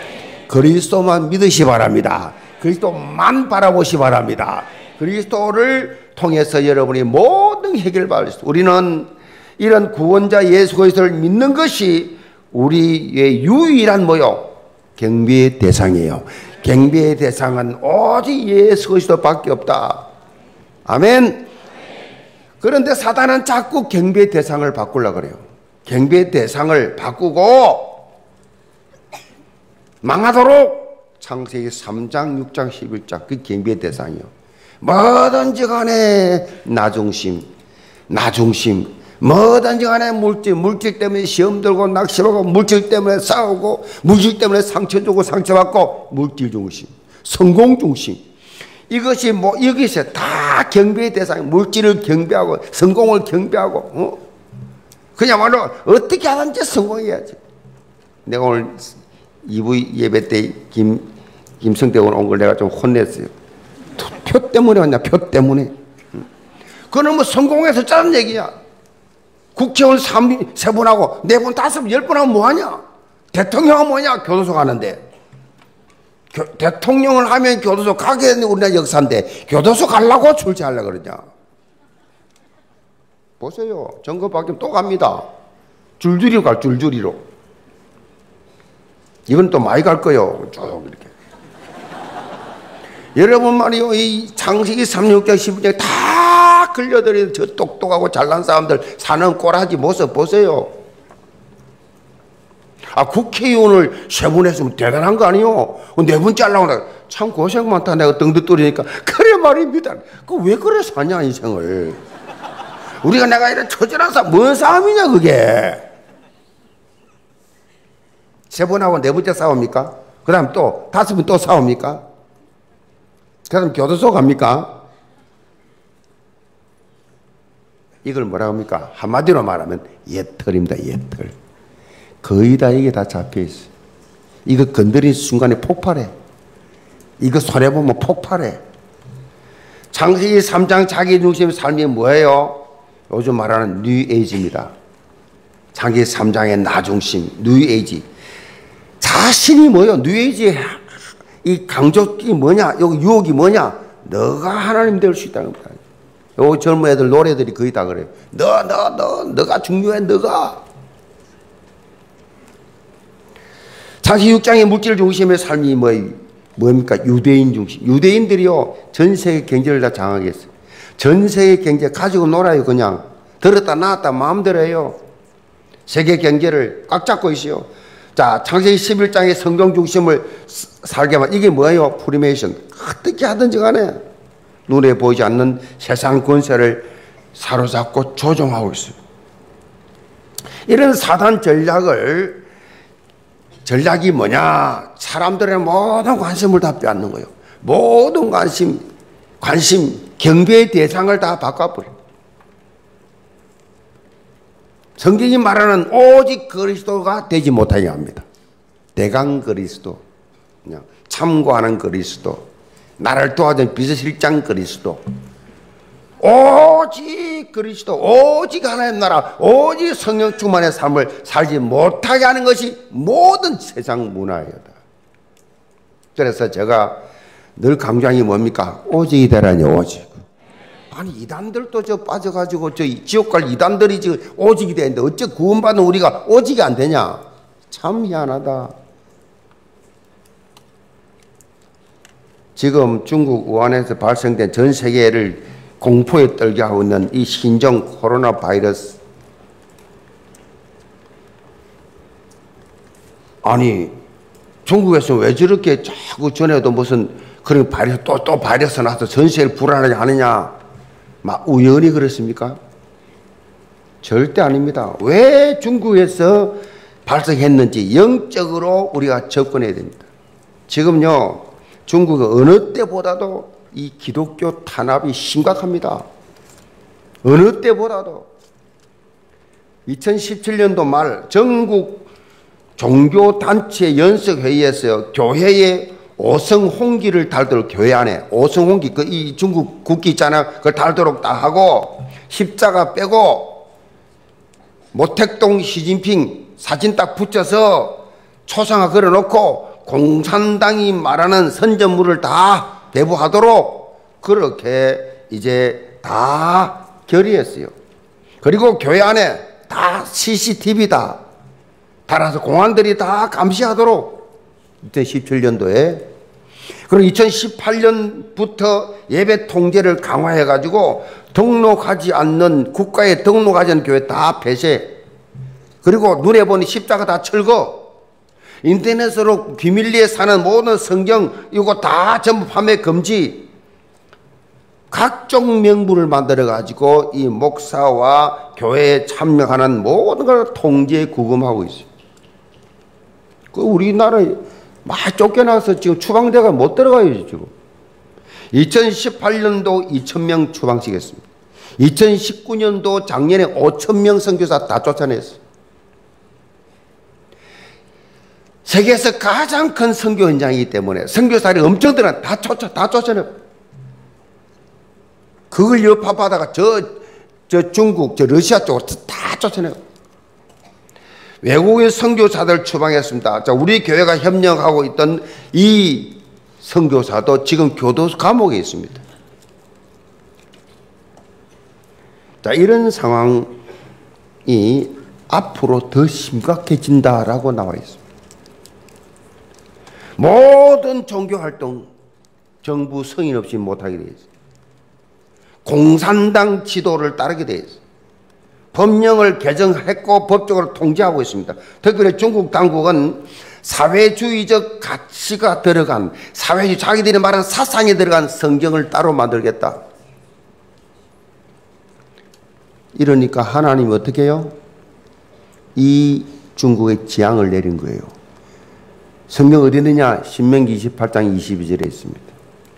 그리스도만 믿으시 바랍니다. 그리스도만 바라보시 바랍니다. 그리스도를 통해서 여러분이 모든 해결을 받을 수 있습니다. 우리는 이런 구원자 예수 그리스도를 믿는 것이 우리의 유일한 뭐요? 경배의 대상이에요. 경배의 대상은 오직 예수 그리스도밖에 없다. 아멘. 그런데 사단은 자꾸 경배의 대상을 바꾸려고 그래요. 경배의 대상을 바꾸고 망하도록 창세기 삼 장, 육 장, 십일 장 그 경배의 대상이요. 뭐든지 간에 나중심, 나중심, 뭐든지 간에 물질, 물질 때문에 시험 들고 낙심하고 물질 때문에 싸우고 물질 때문에 상처 주고 상처받고 물질 중심, 성공 중심. 이것이 뭐 여기서 다 경배의 대상, 물질을 경배하고 성공을 경배하고 어? 그야말로 어떻게 하든지 성공해야지. 내가 오늘 이 부 예배 때 김, 김성대원 온 걸 내가 좀 혼냈어요. 표 때문에 왔냐, 표 때문에. 그거는 뭐 성공해서 짜는 얘기야. 국회의원 세 분하고 네 분, 다섯 분, 열 분 하면 뭐하냐? 대통령은 뭐냐? 교도소 가는데. 교, 대통령을 하면 교도소 가게 되는 우리나라 역사인데 교도소 가려고 출제하려고 그러냐? 보세요. 정권 바뀌면 또 갑니다. 줄줄이로 갈, 줄줄이로. 이건 또 많이 갈 거예요. 쭉 이렇게. 여러분 말이요. 이 창세기 삼, 육 장, 십일 장에 다 걸려들이는 저 똑똑하고 잘난 사람들 사는 꼬라지 모습 보세요. 아, 국회의원을 세 분 했으면 대단한 거 아니요? 네 분 잘라고 내가 참 고생 많다. 내가 덩득거리니까. 그래 말입니다. 그 왜 그래 사냐, 인생을. 우리가 내가 이런 처절한 싸움, 뭔 싸움이냐, 그게. 세 번하고 네 번째 싸웁니까? 그 다음 또, 다섯 번 또 싸웁니까? 그 다음 교도소 갑니까? 이걸 뭐라고 합니까? 한마디로 말하면 예털입니다, 예털. 거의 다 이게 다 잡혀 있어요. 이거 건드린 순간에 폭발해. 이거 손해보면 폭발해. 창세기 삼 장 자기중심의 삶이 뭐예요? 요즘 말하는 뉴에이지입니다. 창세기 삼 장의 나중심, 뉴에이지. 자신이 뭐예요? 뉴에이지의 이 강조점이 뭐냐? 여기 유혹이 뭐냐? 너가 하나님 될 수 있다는 겁니다. 요 젊은 애들 노래들이 거의 다 그래요. 너, 너, 너, 너가 중요해, 너가. 창세기 육 장의 물질 중심의 삶이 뭐, 뭡니까? 유대인 중심. 유대인들이요, 전 세계 경제를 다 장악했어요. 전 세계 경제 가지고 놀아요, 그냥. 들었다 놨다 마음대로 해요. 세계 경제를 꽉 잡고 있어요. 자, 창세기 십일 장의 성경 중심을 살게 만 이게 뭐예요? 프리메이션. 어떻게 하든지 간에 눈에 보이지 않는 세상 권세를 사로잡고 조종하고 있어요. 이런 사단 전략을 전략이 뭐냐? 사람들의 모든 관심을 다 빼앗는 거예요. 모든 관심, 관심, 경배의 대상을 다 바꿔버려요. 성경이 말하는 오직 그리스도가 되지 못하게 합니다. 대강 그리스도, 그냥 참고하는 그리스도, 나를 도와준 비서실장 그리스도, 오직 그리스도, 오직 하나님 나라, 오직 성령 충만의 삶을 살지 못하게 하는 것이 모든 세상 문화이다. 그래서 제가 늘 강조하는 게 뭡니까? 오직이 되라니, 오직. 아니, 이단들도 저 빠져가지고 저 지옥 갈 이단들이 지금 오직이 되는데 어째 구원받는 우리가 오직이 안 되냐? 참 희한하다. 지금 중국 우한에서 발생된 전 세계를 공포에 떨게 하고 있는 이 신종 코로나 바이러스. 아니, 중국에서 왜 저렇게 자꾸 전에도 무슨 그런 바이러스, 또, 또 바이러스 나서 전 세계를 불안하게 하느냐? 막 우연히 그렇습니까? 절대 아닙니다. 왜 중국에서 발생했는지 영적으로 우리가 접근해야 됩니다. 지금요, 중국은 어느 때보다도 이 기독교 탄압이 심각합니다. 어느 때보다도. 이천십칠 년도 말 전국 종교단체 연석회의에서 교회에 오성 홍기를 달도록, 교회 안에 오성 홍기, 그 이 중국 국기 있잖아요. 그걸 달도록 딱 하고 십자가 빼고 모택동 시진핑 사진 딱 붙여서 초상화 걸어놓고 공산당이 말하는 선전물을 다 배부하도록 그렇게 이제 다 결의했어요. 그리고 교회 안에 다 씨씨티비다 달아서 공안들이 다 감시하도록 이천십칠 년도에. 그리고 이천십팔 년부터 예배 통제를 강화해가지고 등록하지 않는, 국가에 등록하지 않는 교회 다 폐쇄. 그리고 눈에 보니 십자가 다 철거. 인터넷으로 비밀리에 사는 모든 성경 이거 다 전부 판매 금지. 각종 명분을 만들어가지고 이 목사와 교회에 참여하는 모든 걸 통제에 구금하고 있어요. 그 우리나라에 막 쫓겨나서 지금 추방대가 못 들어가요, 지금. 이천십팔 년도 이천 명 추방시켰습니다. 이천십구 년도 작년에 오천 명 선교사 다 쫓아냈어요. 세계에서 가장 큰 선교 현장이기 때문에 선교사들이 엄청 들어 다 쫓아, 다 쫓아내요. 그걸 여파받아가 저, 저 중국, 저 러시아 쪽으로 다 쫓아내요. 외국의 선교사들 추방했습니다. 자, 우리 교회가 협력하고 있던 이 선교사도 지금 교도소 감옥에 있습니다. 자, 이런 상황이 앞으로 더 심각해진다라고 나와 있습니다. 모든 종교활동 정부 승인 없이 못하게 되어 있어요. 공산당 지도를 따르게 되어 있어요. 법령을 개정했고 법적으로 통제하고 있습니다. 특별히 중국 당국은 사회주의적 가치가 들어간, 사회주의, 자기들이 말하는 사상에 들어간 성경을 따로 만들겠다. 이러니까 하나님이 어떻게 해요? 이 중국의 지향을 내린 거예요. 성경 어디 있느냐? 신명기 이십팔 장 이십이 절에 있습니다.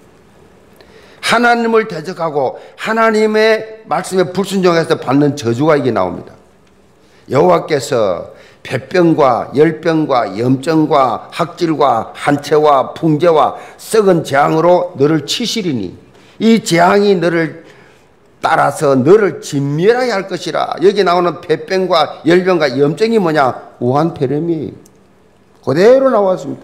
하나님을 대적하고 하나님의 말씀에 불순종해서 받는 저주가 이게 나옵니다. 여호와께서 폐병과 열병과 염증과 학질과 한채와 풍제와 썩은 재앙으로 너를 치시리니 이 재앙이 너를 따라서 너를 진멸하게 할 것이라. 여기 나오는 폐병과 열병과 염증이 뭐냐? 우한폐렴이에요. 그대로 나왔습니다.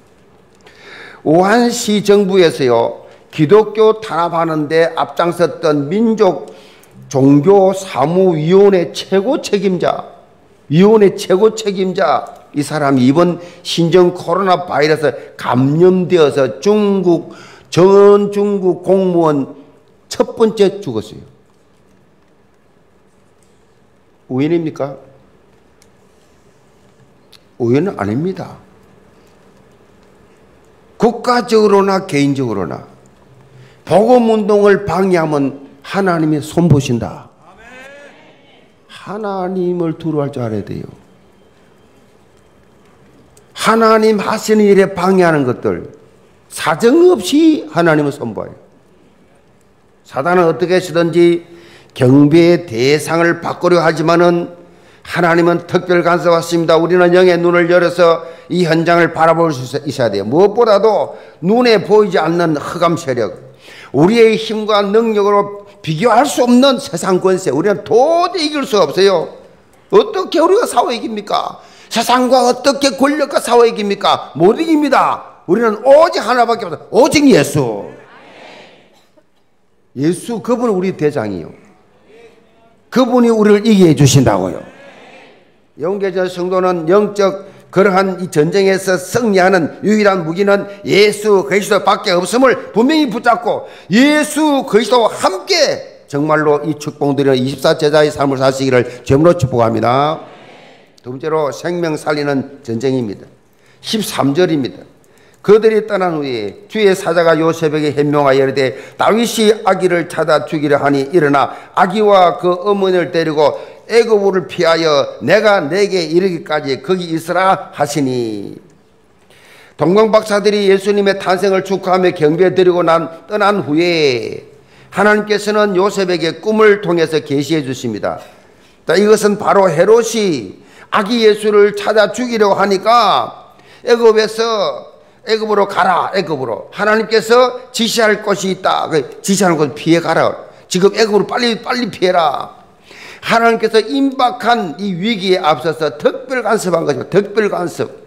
우한시 정부에서요, 기독교 탄압하는데 앞장섰던 민족 종교사무위원회 최고 책임자, 위원회 최고 책임자, 이 사람이 이번 신종 코로나 바이러스 감염되어서 중국, 전 중국 공무원 첫 번째 죽었어요. 우연입니까? 우연은 아닙니다. 국가적으로나 개인적으로나 복음운동을 방해하면 하나님이 손보신다. 하나님을 두려워할 줄 알아야 돼요. 하나님 하시는 일에 방해하는 것들 사정없이 하나님을 선보아요. 사단은 어떻게 하시든지 경배의 대상을 바꾸려 하지만은 하나님은 특별 간섭하십니다. 우리는 영의 눈을 열어서 이 현장을 바라볼 수 있어야 돼요. 무엇보다도 눈에 보이지 않는 흑암 세력, 우리의 힘과 능력으로 비교할 수 없는 세상 권세, 우리는 도저히 이길 수 없어요. 어떻게 우리가 싸워 이깁니까? 세상과 어떻게 권력과 싸워 이깁니까? 못 이깁니다. 우리는 오직 하나밖에 없어요. 오직 예수. 예수, 그분은 우리 대장이요. 그분이 우리를 이기게 해주신다고요. 영계전 성도는 영적 그러한 이 전쟁에서 승리하는 유일한 무기는 예수 그리스도밖에 없음을 분명히 붙잡고 예수 그리스도와 함께 정말로 이 축복 누리는 이십사 제자의 삶을 사시기를 주님으로 축복합니다. 두 번째로 생명 살리는 전쟁입니다. 십삼 절입니다. 그들이 떠난 후에 주의 사자가 요셉에게 현명하여 이르되 다윗이 아기를 찾아 죽이려 하니 일어나 아기와 그 어머니를 데리고 애굽을 피하여 내가 내게 이르기까지 거기 있으라 하시니. 동방박사들이 예수님의 탄생을 축하하며 경배에 드리고 난 떠난 후에 하나님께서는 요셉에게 꿈을 통해서 계시해 주십니다. 자, 이것은 바로 헤롯이 아기 예수를 찾아 죽이려고 하니까 애굽에서 애굽으로 가라. 애굽으로 하나님께서 지시할 곳이 있다. 지시하는 곳 피해 가라. 지금 애굽으로 빨리 빨리 피해라. 하나님께서 임박한 이 위기에 앞서서 특별 간섭한 것입니다. 특별 간섭.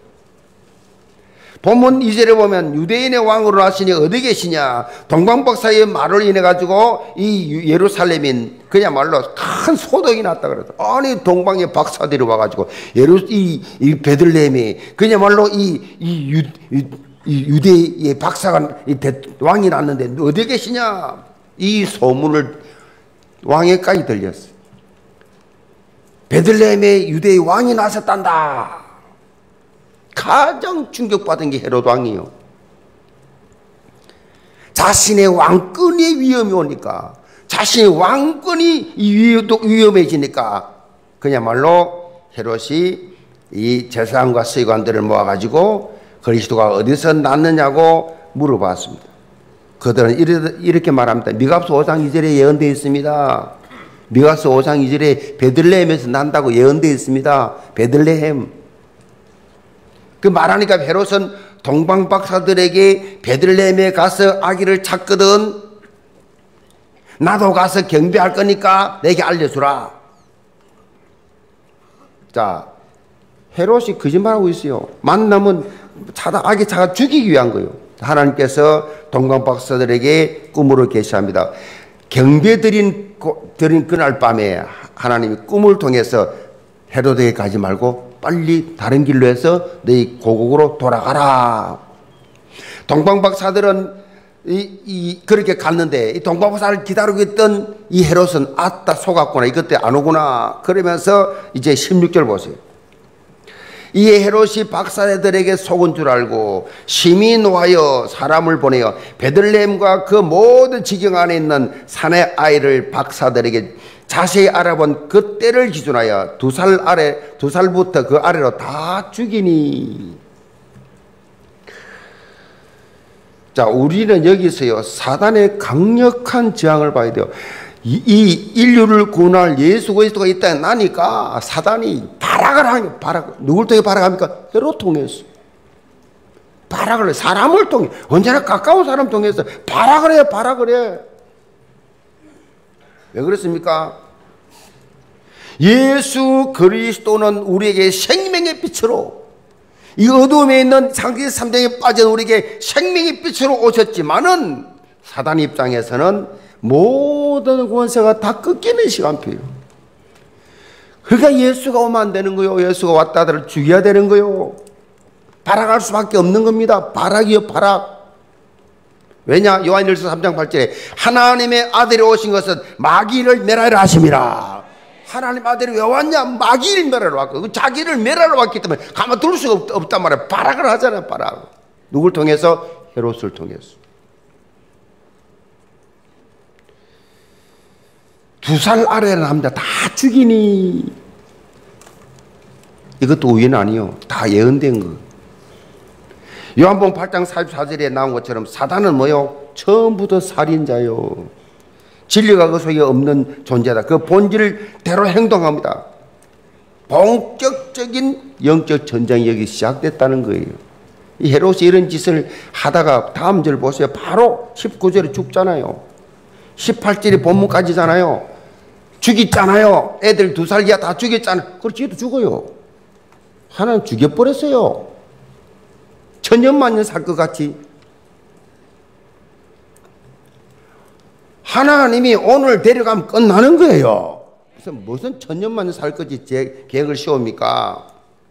본문 이 절에 보면 유대인의 왕으로 나시니 어디 계시냐? 동방박사의 말을 인해 가지고 이 예루살렘인 그야말로 큰 소동이 났다 그러죠. 아니 동방의 박사들이 와가지고 예루 이, 이 베들레헴이 그야말로 이, 이, 유, 이, 이 유대의 박사가 이 대, 왕이 났는데 어디 계시냐? 이 소문을 왕에까지 들렸어요. 베들레헴에 유대의 왕이 나섰단다. 가장 충격받은 게 헤롯 왕이요. 자신의 왕권의 위험이 오니까, 자신의 왕권이 위험해지니까 그야말로 헤롯이 이 제사장과 서기관들을 모아가지고 그리스도가 어디서 났느냐고 물어봤습니다. 그들은 이렇게 말합니다. 미가서 오 장 이 절에 예언되어 있습니다. 미가서 오 장 이 절에 베들레헴에서 난다고 예언되어 있습니다. 베들레헴. 그 말하니까 헤롯은 동방박사들에게 베들레헴에 가서 아기를 찾거든 나도 가서 경배할 거니까 내게 알려주라. 자, 헤롯이 거짓말하고 있어요. 만나면 찾아 아기 찾아 죽이기 위한 거예요. 하나님께서 동방박사들에게 꿈으로 계시합니다. 경배 드린, 드린 그날 밤에 하나님이 꿈을 통해서 헤롯에게 가지 말고 빨리 다른 길로 해서 너희 고국으로 돌아가라. 동방박사들은 이, 이 그렇게 갔는데 이 동방박사를 기다리고 있던 이 헤롯은 아따 속았구나. 이것 때문에 안 오구나. 그러면서 이제 십육 절 보세요. 이에 헤롯이 박사들에게 속은 줄 알고 심히 노하여 사람을 보내어 베들레헴과 그 모든 지경 안에 있는 산의 아이를 박사들에게 자세히 알아본 그 때를 기준하여 두 살 아래, 두 살부터 그 아래로 다 죽이니. 자, 우리는 여기서요, 사단의 강력한 저항을 봐야 돼요. 이, 이 인류를 구원할 예수 그리스도가 있다 나니까 사단이 발악을 하니 발악. 누굴 통해 발악합니까? 헤롯 통해서. 발악을 해. 사람을 통해. 언제나 가까운 사람 통해서 발악을 해. 발악을 해. 왜 그렇습니까? 예수 그리스도는 우리에게 생명의 빛으로, 이 어둠에 있는 상기 삼정에 빠진 우리에게 생명의 빛으로 오셨지만은 사단 입장에서는 모든 권세가 다 꺾이는 시간표예요. 그러니까 예수가 오면 안 되는 거요. 예수가 왔다들 죽여야 되는 거요. 발악할 수밖에 없는 겁니다. 발악이요, 발악. 왜냐? 요한일서 삼 장 팔 절에 하나님의 아들이 오신 것은 마귀를 멸하려 하심이라. 하나님 아들이 왜 왔냐? 마귀를 멸하러 왔고, 자기를 멸하러 왔기 때문에 가만둘 수가 없, 없단 말이에요. 발악을 하잖아요. 발악. 누굴 통해서? 헤롯을 통해서. 두 살 아래의 남자 다 죽이니. 이것도 우연 아니요. 다 예언된 거. 요한복음 팔 장 사십사 절에 나온 것처럼 사단은 뭐요? 처음부터 살인자요. 진리가 그 속에 없는 존재다. 그 본질대로 행동합니다. 본격적인 영적 전쟁이 여기 시작됐다는 거예요. 이 헤롯이 이런 짓을 하다가 다음 절 보세요. 바로 십구 절에 죽잖아요. 십팔 절이 본문까지잖아요. 죽였잖아요. 애들 두 살 이하 다 죽였잖아요. 그렇지, 얘도 죽어요. 하나는 죽여버렸어요. 천년만년 살 것 같이. 하나님이 오늘 데려가면 끝나는 거예요. 그래서 무슨 천년만년 살 거지 제 계획을 세웁니까?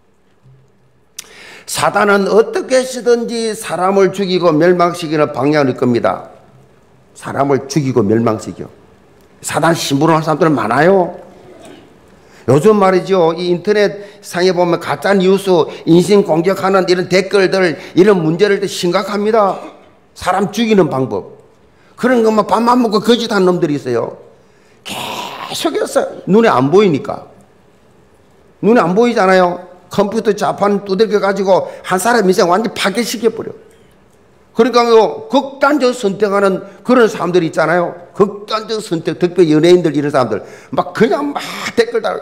사단은 어떻게 해서든지 사람을 죽이고 멸망시키는 방향일 겁니다. 사람을 죽이고 멸망시켜. 사단 심부름하는 사람들 많아요. 요즘 말이죠. 이 인터넷 상에 보면 가짜 뉴스, 인신 공격하는 이런 댓글들, 이런 문제를 심각합니다. 사람 죽이는 방법. 그런 것만 밥만 먹고 거짓한 놈들이 있어요. 계속해서 눈에 안 보이니까. 눈에 안 보이잖아요. 컴퓨터 자판 두들겨 가지고 한 사람 인생 완전히 파괴시켜버려. 그러니까 극단적 선택하는 그런 사람들이 있잖아요. 극단적 선택, 특별히 연예인들 이런 사람들 막 그냥 막 댓글 달.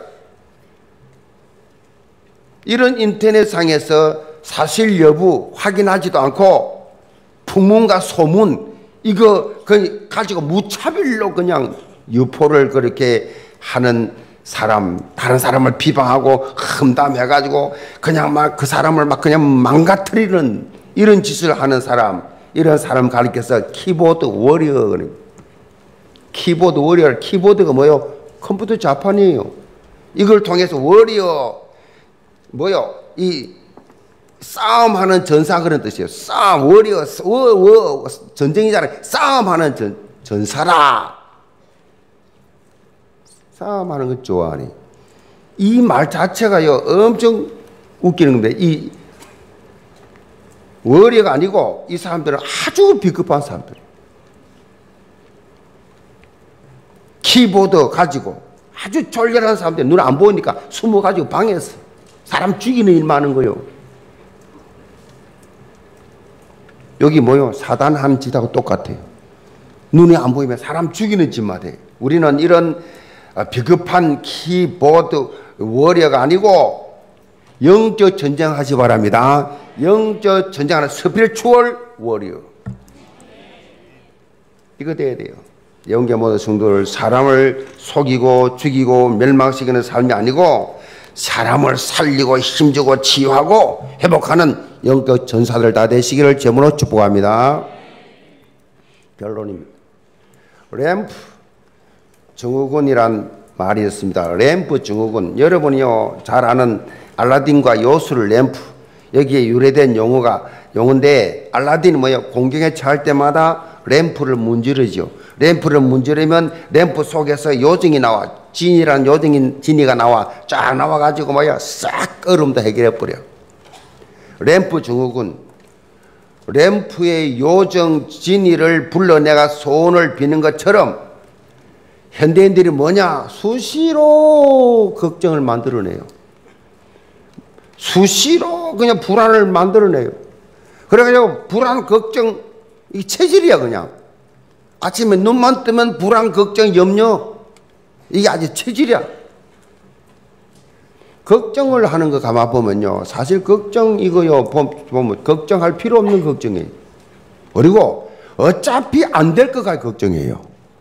이런 인터넷상에서 사실 여부 확인하지도 않고 풍문과 소문 이거 그 가지고 무차별로 그냥 유포를 그렇게 하는 사람, 다른 사람을 비방하고 험담해가지고 그냥 막 그 사람을 막 그냥 망가뜨리는 이런 짓을 하는 사람, 이런 사람 가리켜서 키보드 워리어. 키보드 워리어, 키보드가 뭐요? 컴퓨터 자판이에요. 이걸 통해서 워리어, 뭐요? 이 싸움하는 전사 그런 뜻이에요. 싸움, 워리어, 워, 워, 전쟁이잖아요. 싸움하는 전, 전사라. 싸움하는 거 좋아하니. 이 말 자체가요, 엄청 웃기는 겁니다. 이 워리어가 아니고 이 사람들은 아주 비겁한 사람들. 키보드 가지고 아주 졸렬한 사람들, 눈 안 보이니까 숨어가지고 방에서 사람 죽이는 일만 하는 거요. 여기 뭐요? 사단 하는 짓하고 똑같아요. 눈에 안 보이면 사람 죽이는 짓만 해. 우리는 이런 비겁한 키보드 워리어가 아니고 영적 전쟁 하시 바랍니다. 영적 전쟁하는 스피리추얼 워리어. 이거 돼야 돼요. 영계 모든 성도를 사람을 속이고 죽이고 멸망시키는 삶이 아니고 사람을 살리고 힘주고 치유하고 회복하는 영적 전사들 다 되시기를 제물로 축복합니다. 결론입니다. 램프 증후군이란 말이 있습니다. 램프 증후군. 여러분이요 잘 아는 알라딘과 요술 램프, 여기에 유래된 용어가 용어인데, 알라딘은 뭐예요? 공경에 처할 때마다 램프를 문지르죠. 램프를 문지르면 램프 속에서 요정이 나와, 진이란 요정인 진이가 나와 쫙 나와가지고 뭐야 싹 얼음도 해결해 버려. 램프 증후군. 램프의 요정 진이를 불러내가 소원을 비는 것처럼 현대인들이 뭐냐? 수시로 걱정을 만들어내요. 수시로 그냥 불안을 만들어내요. 그래가지고 불안, 걱정, 이 체질이야 그냥. 아침에 눈만 뜨면 불안, 걱정, 염려. 이게 아주 체질이야. 걱정을 하는 거 가만 보면요. 사실 걱정 이거요. 보면 걱정할 필요 없는 걱정이에요. 그리고 어차피 안 될 거가 걱정이에요.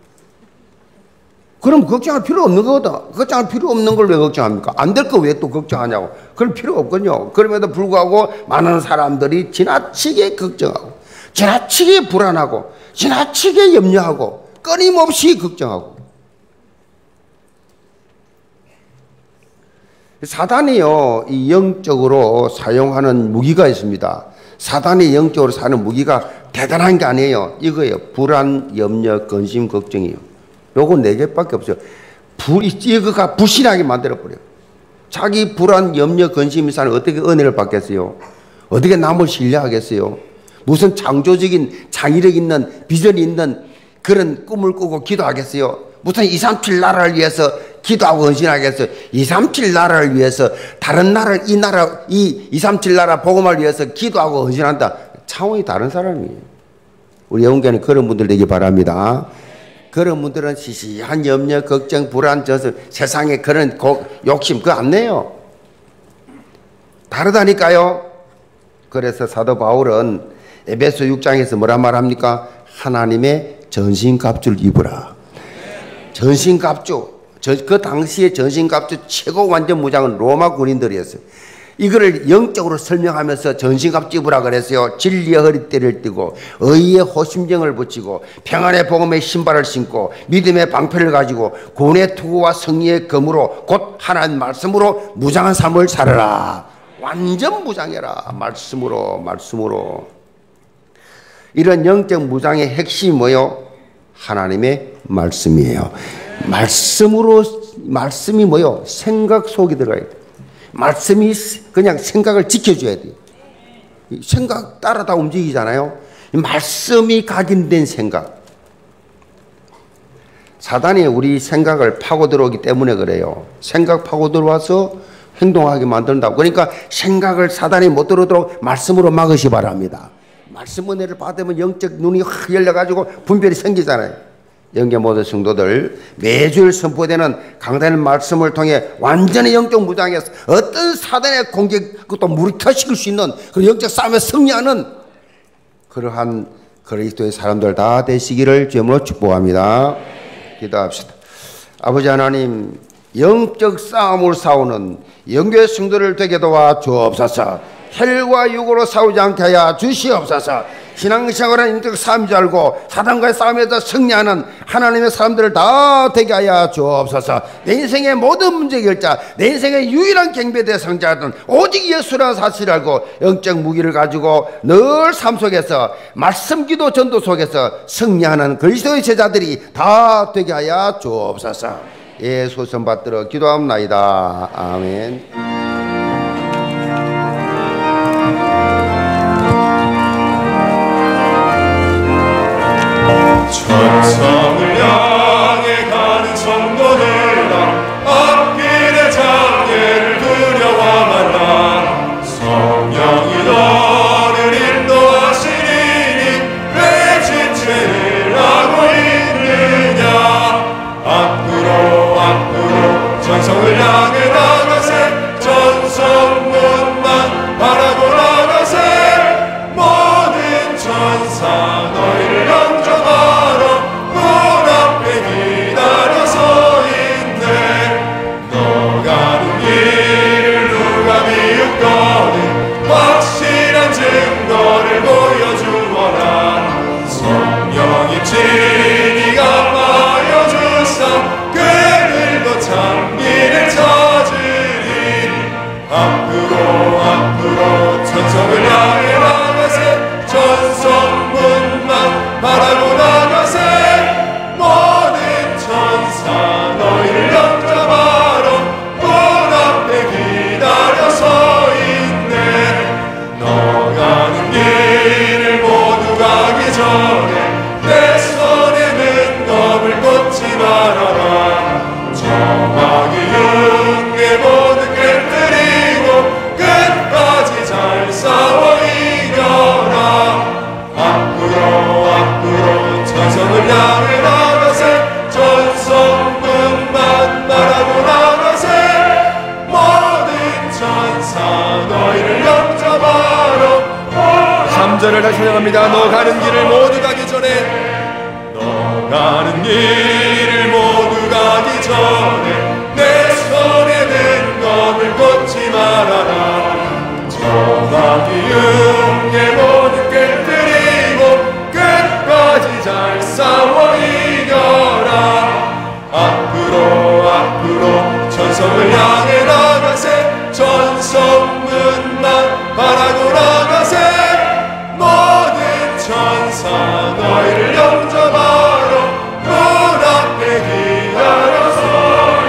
그럼 걱정할 필요 없는 거거든. 걱정할 필요 없는 걸 왜 걱정합니까? 안 될 거 왜 또 걱정하냐고. 그럴 필요 없거든요. 그럼에도 불구하고 많은 사람들이 지나치게 걱정하고, 지나치게 불안하고, 지나치게 염려하고, 끊임없이 걱정하고. 사단이요, 이 영적으로 사용하는 무기가 있습니다. 사단이 영적으로 사는 무기가 대단한 게 아니에요. 이거예요. 불안, 염려, 근심, 걱정이에요. 요거 네 개밖에 없어요. 불, 이거가 불신하게 만들어버려요. 자기 불안, 염려, 근심이 사는 어떻게 은혜를 받겠어요? 어떻게 남을 신뢰하겠어요? 무슨 창조적인 창의력 있는 비전이 있는 그런 꿈을 꾸고 기도하겠어요? 무슨 이삼칠 나라를 위해서 기도하고 헌신하겠어요? 이삼칠 나라를 위해서 다른 나라, 이 나라, 이 이삼칠 나라 복음을 위해서 기도하고 헌신한다. 차원이 다른 사람이에요. 우리 영계는 그런 분들 되기 바랍니다. 그런 분들은 시시한 염려, 걱정, 불안, 저서 세상에 그런 고, 욕심 그거 안 내요. 다르다니까요. 그래서 사도 바울은 에베소 육 장에서 뭐라 말합니까? 하나님의 전신갑주를 입으라. 전신갑주. 그 당시에 전신갑주 최고 완전 무장은 로마 군인들이었어요. 이거를 영적으로 설명하면서 전신갑주 입으라 그랬어요. 진리의 허리띠를 띠고 의의 호심정을 붙이고 평안의 복음의 신발을 신고 믿음의 방패를 가지고 구원의 투구와 승리의 검으로 곧 하나님 말씀으로 무장한 삶을 살아라. 완전 무장해라. 말씀으로 말씀으로. 이런 영적 무장의 핵심이 뭐요? 하나님의 말씀이에요. 말씀으로, 말씀이 뭐요? 생각 속에 들어가야 돼. 말씀이 그냥 생각을 지켜줘야 돼. 생각 따라 다 움직이잖아요. 말씀이 각인된 생각. 사단이 우리 생각을 파고 들어오기 때문에 그래요. 생각 파고 들어와서 행동하게 만든다고. 그러니까 생각을 사단이 못 들어오도록 말씀으로 막으시 바랍니다. 말씀 은혜를 받으면 영적 눈이 확 열려가지고 분별이 생기잖아요. 영계 모든 성도들 매주일 선포되는 강단의 말씀을 통해 완전히 영적 무장해서 어떤 사단의 공격 그것도 무력화시킬 수 있는 그런 영적 싸움에 승리하는 그러한 그리스도의 사람들 다 되시기를 주님으로 축복합니다. 기도합시다. 아버지 하나님, 영적 싸움을 싸우는 영계 성도를 되게 도와 주옵소서. 혈과 육으로 싸우지 않게 하여 주시옵소서. 신앙생활은 영적 싸움인 줄 알고 사단과의 싸움에서 승리하는 하나님의 사람들을 다 되게 하여 주옵소서. 내 인생의 모든 문제 결자, 내 인생의 유일한 경배 대상자는 오직 예수라는 사실을 알고 영적 무기를 가지고 늘 삶 속에서 말씀 기도 전도 속에서 승리하는 그리스도의 제자들이 다 되게 하여 주옵소서. 예수 선 받들어 기도합나이다. 아멘. 천성을 향해 가는 성도들아, 앞길의 장애를 두려워 말라. 성령이 너를 인도하시리니 왜 지체를 하고 있느냐. 앞으로 앞으로 천성을 향해 나가세. 천성문만 바라고 나가세. 모든 천사 너희를 영접하러 문 앞에 기다려서 있네. 너 가는 길을 누가 비웃거든 확실한 증거를 보여주어라. 성령이 진리가 마여 주사 그들도 참 길을 찾으리. 앞으로 앞으로 천성을 향해 나가세. 천성문만 바라고 나가세. 모든 천사 너희를 영접하러 문 앞에 기다려서 있네. 너 가는 길을 모두 가기 전에 내 손에는 검을 꽂지 말아라. 정확히 육의 모든 깨뜨리고 천사 너희를 영접하러 삼 절을 다시 찬양합니다. 너 가는 길을 모두 가기 전에 너 가는 길을 모두 가기 전에 내 손에 든 검을 꽂지 말아라. 저마귀 흉의 모든 깨뜨리고 끝까지 잘 싸워 이겨라. 앞으로 앞으로 전성을 향해 나가세. 전성문만 바라고 나가세. 모든 천사 너희를 영접하러 문 앞에 기다려서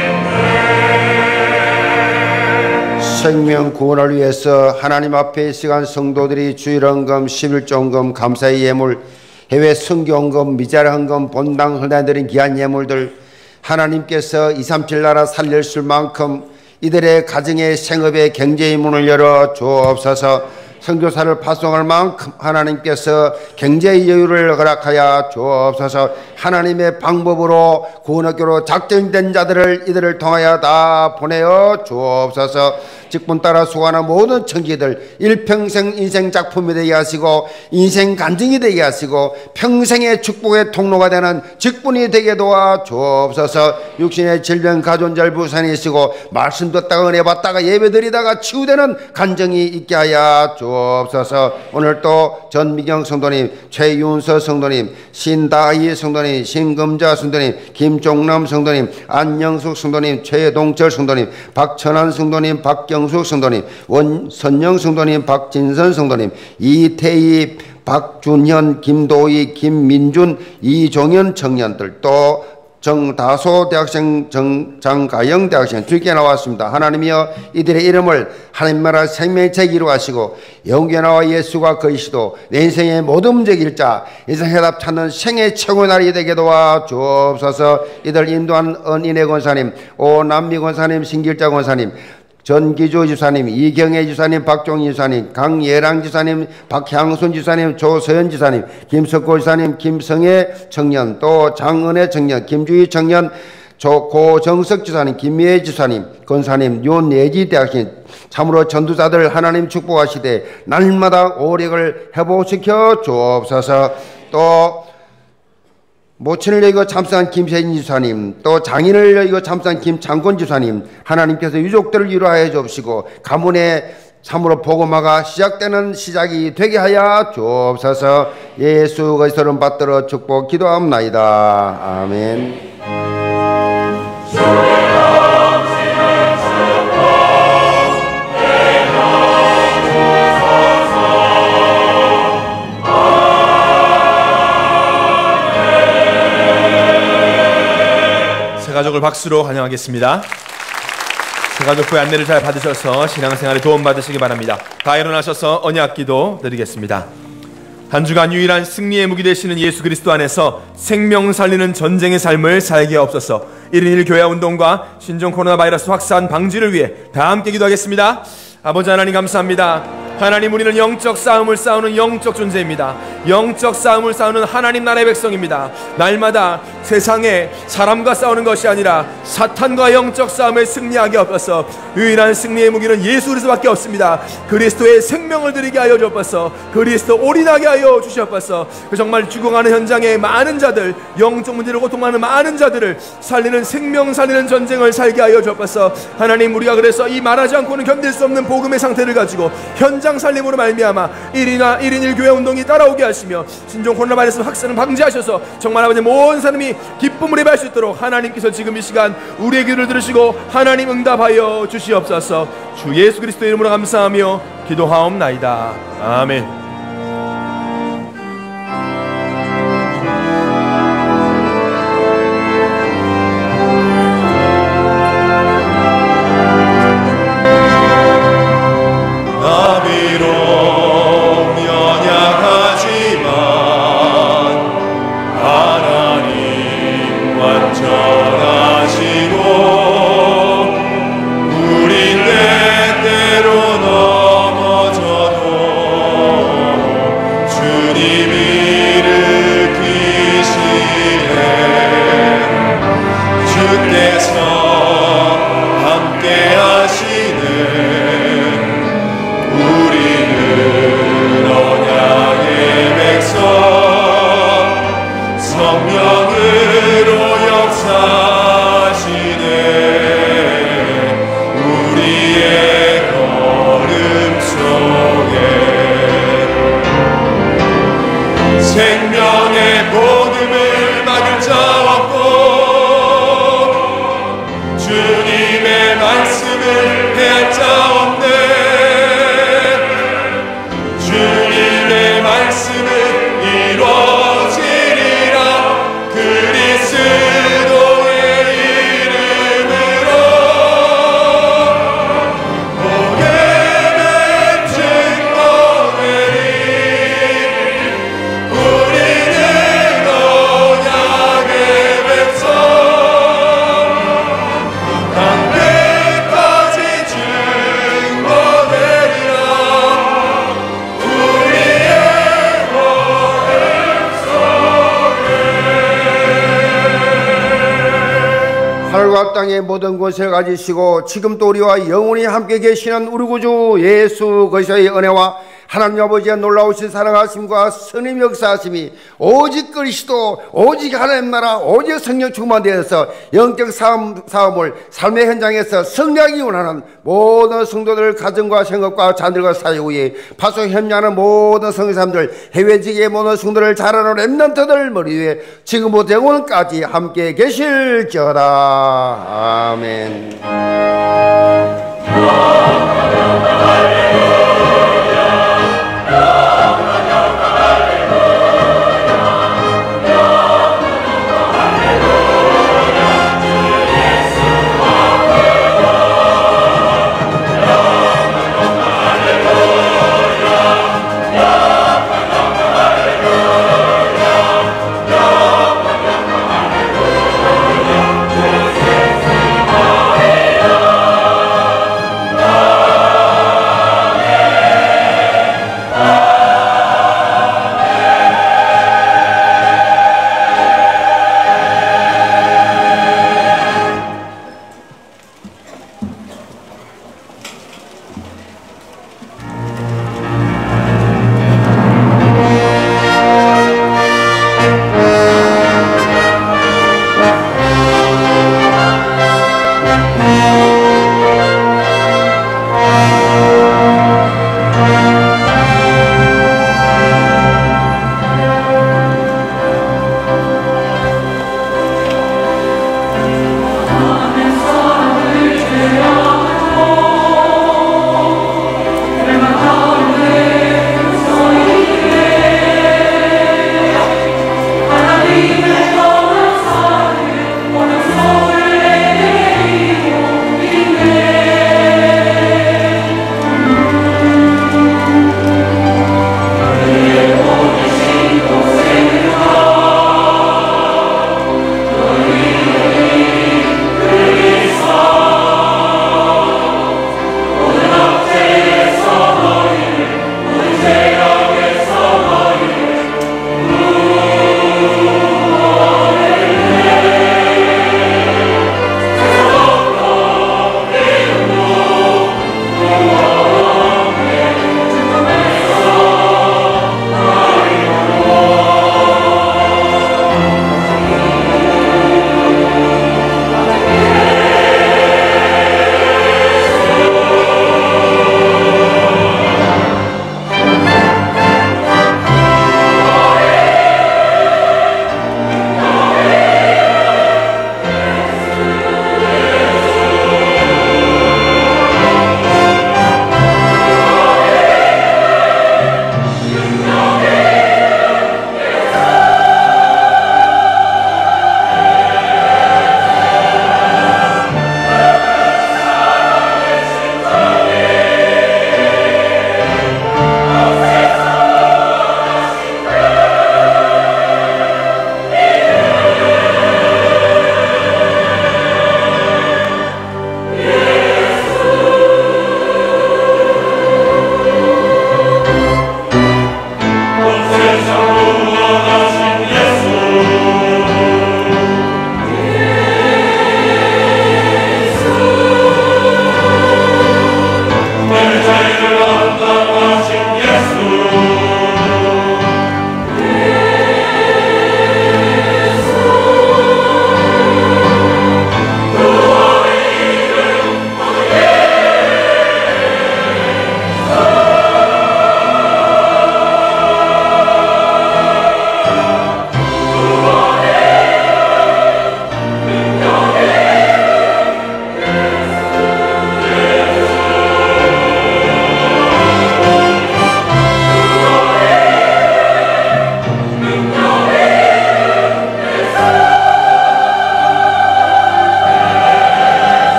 있네. 생명 구원을 위해서 하나님 앞에 이 시간 성도들이 주일헌금, 십일조헌금, 감사의 예물, 해외 선교헌금, 미자리헌금, 본당 헌화드린 귀한 예물들 하나님께서 이삼칠 나라 살려줄 만큼 이들의 가정의 생업의 경제의 문을 열어 주옵소서. 선교사를 파송할 만큼 하나님께서 경제의 여유를 허락하여 주옵소서. 하나님의 방법으로 구원학교로 작정된 자들을 이들을 통하여 다 보내어 주옵소서. 직분 따라 수고하는 모든 청지들 일평생 인생 작품이 되게 하시고 인생 간증이 되게 하시고 평생의 축복의 통로가 되는 직분이 되게 도와 주옵소서. 육신의 질병 가존절 부산이시고 말씀 듣다가 은혜 받다가 예배드리다가 치유되는 간증이 있게 하여 주옵소서. 오늘 또 전미경 성도님, 최윤서 성도님, 신다희 성도님, 신금자 성도님, 김종남 성도님, 안영숙 성도님, 최동철 성도님, 박천한 성도님, 박경숙 성도님, 원선영 성도님, 박진선 성도님, 이태희, 박준현, 김도희, 김민준, 이종현 청년들, 또 정다소 대학생, 정, 장가영 대학생 주께 나왔습니다. 하나님이여 이들의 이름을 하나님 나라 생명의 책 이루하시고 영계 나와 예수가 그리스도 내 인생의 모든 문제 일자 인생 해답 찾는 생의 최고의 날이 되게 도와 주옵소서. 이들 인도한 은인의 권사님, 오남미 권사님, 신길자 권사님, 전기조 지사님, 이경혜 지사님, 박종희 지사님, 강예랑 지사님, 박향순 지사님, 조서연 지사님, 김석고 지사님, 김성애 청년, 또 장은혜 청년, 김주희 청년, 고정석 지사님, 김미애 지사님, 권사님, 윤예지 대학생, 참으로 전도자들 하나님 축복하시되 날마다 오력을 회복시켜 주옵소서. 또 모친을 여기고 참석한 김세진 지사님, 또 장인을 여기고 참석한 김창곤 지사님, 하나님께서 유족들을 위로하여 주옵시고 가문에 참으로 복음화가 시작되는 시작이 되게 하여 주옵소서. 예수 그리스도를 받들어 축복 기도합나이다. 아멘. 가족을 박수로 환영하겠습니다. 가족부의 안내를 잘 받으셔서 신앙생활에 도움 받으시기 바랍니다. 다 일어나셔서 언약기도 드리겠습니다. 한 주간 유일한 승리의 무기 되시는 예수 그리스도 안에서 생명 살리는 전쟁의 삶을 살게 하옵소서. 일인일 교회 운동과 신종 코로나 바이러스 확산 방지를 위해 다 함께 기도하겠습니다. 아버지 하나님 감사합니다. 하나님, 우리는 영적 싸움을 싸우는 영적 존재입니다. 영적 싸움을 싸우는 하나님 나라의 백성입니다. 날마다 세상에 사람과 싸우는 것이 아니라 사탄과 영적 싸움에 승리하게 하옵소서. 유일한 승리의 무기는 예수 그리스도밖에 없습니다. 그리스도의 생명을 드리게 하여 주옵소서. 그리스도 올인하게 하여 주시옵소서. 정말 죽어가는 현장에 많은 자들, 영적 문제로 고통하는 많은 자들을 살리는 생명 살리는 전쟁을 살게 하여 주옵소서. 하나님, 우리가 그래서 이 말하지 않고는 견딜 수 없는 복음의 상태를 가지고 현장 살림으로 말미암아 일이나 일인 일교회 운동이 따라오게 하시며 신종 코로나 바이러스 확산을 방지하셔서 정말 아버지 모든 사람이 기쁨을 예배할 수 있도록 하나님께서 지금 이 시간 우리의 기도를 들으시고 하나님 응답하여 주시옵소서. 주 예수 그리스도의 이름으로 감사하며 기도하옵나이다. 아멘. 우리 때때로 넘어져도 하늘과 땅의 모든 권세를 가지시고 지금도 우리와 영원히 함께 계시는 우리 구주 예수 그리스도의 은혜와 하나님 아버지의 놀라우신 사랑하심과 선임 역사하심이 오직 그리스도, 오직 하나님 나라, 오직 성령 충만되어서 영적 싸움, 싸움을 삶의 현장에서 승리하기 원하는 모든 성도들 가정과 생각과 자녀들과 사역 위에 파송 협력하는 모든 성도사람들, 해외지계 모든 성도를 자라는 렘넌트들 머리 위에 지금부터 영원까지 함께 계실지어다. 아멘.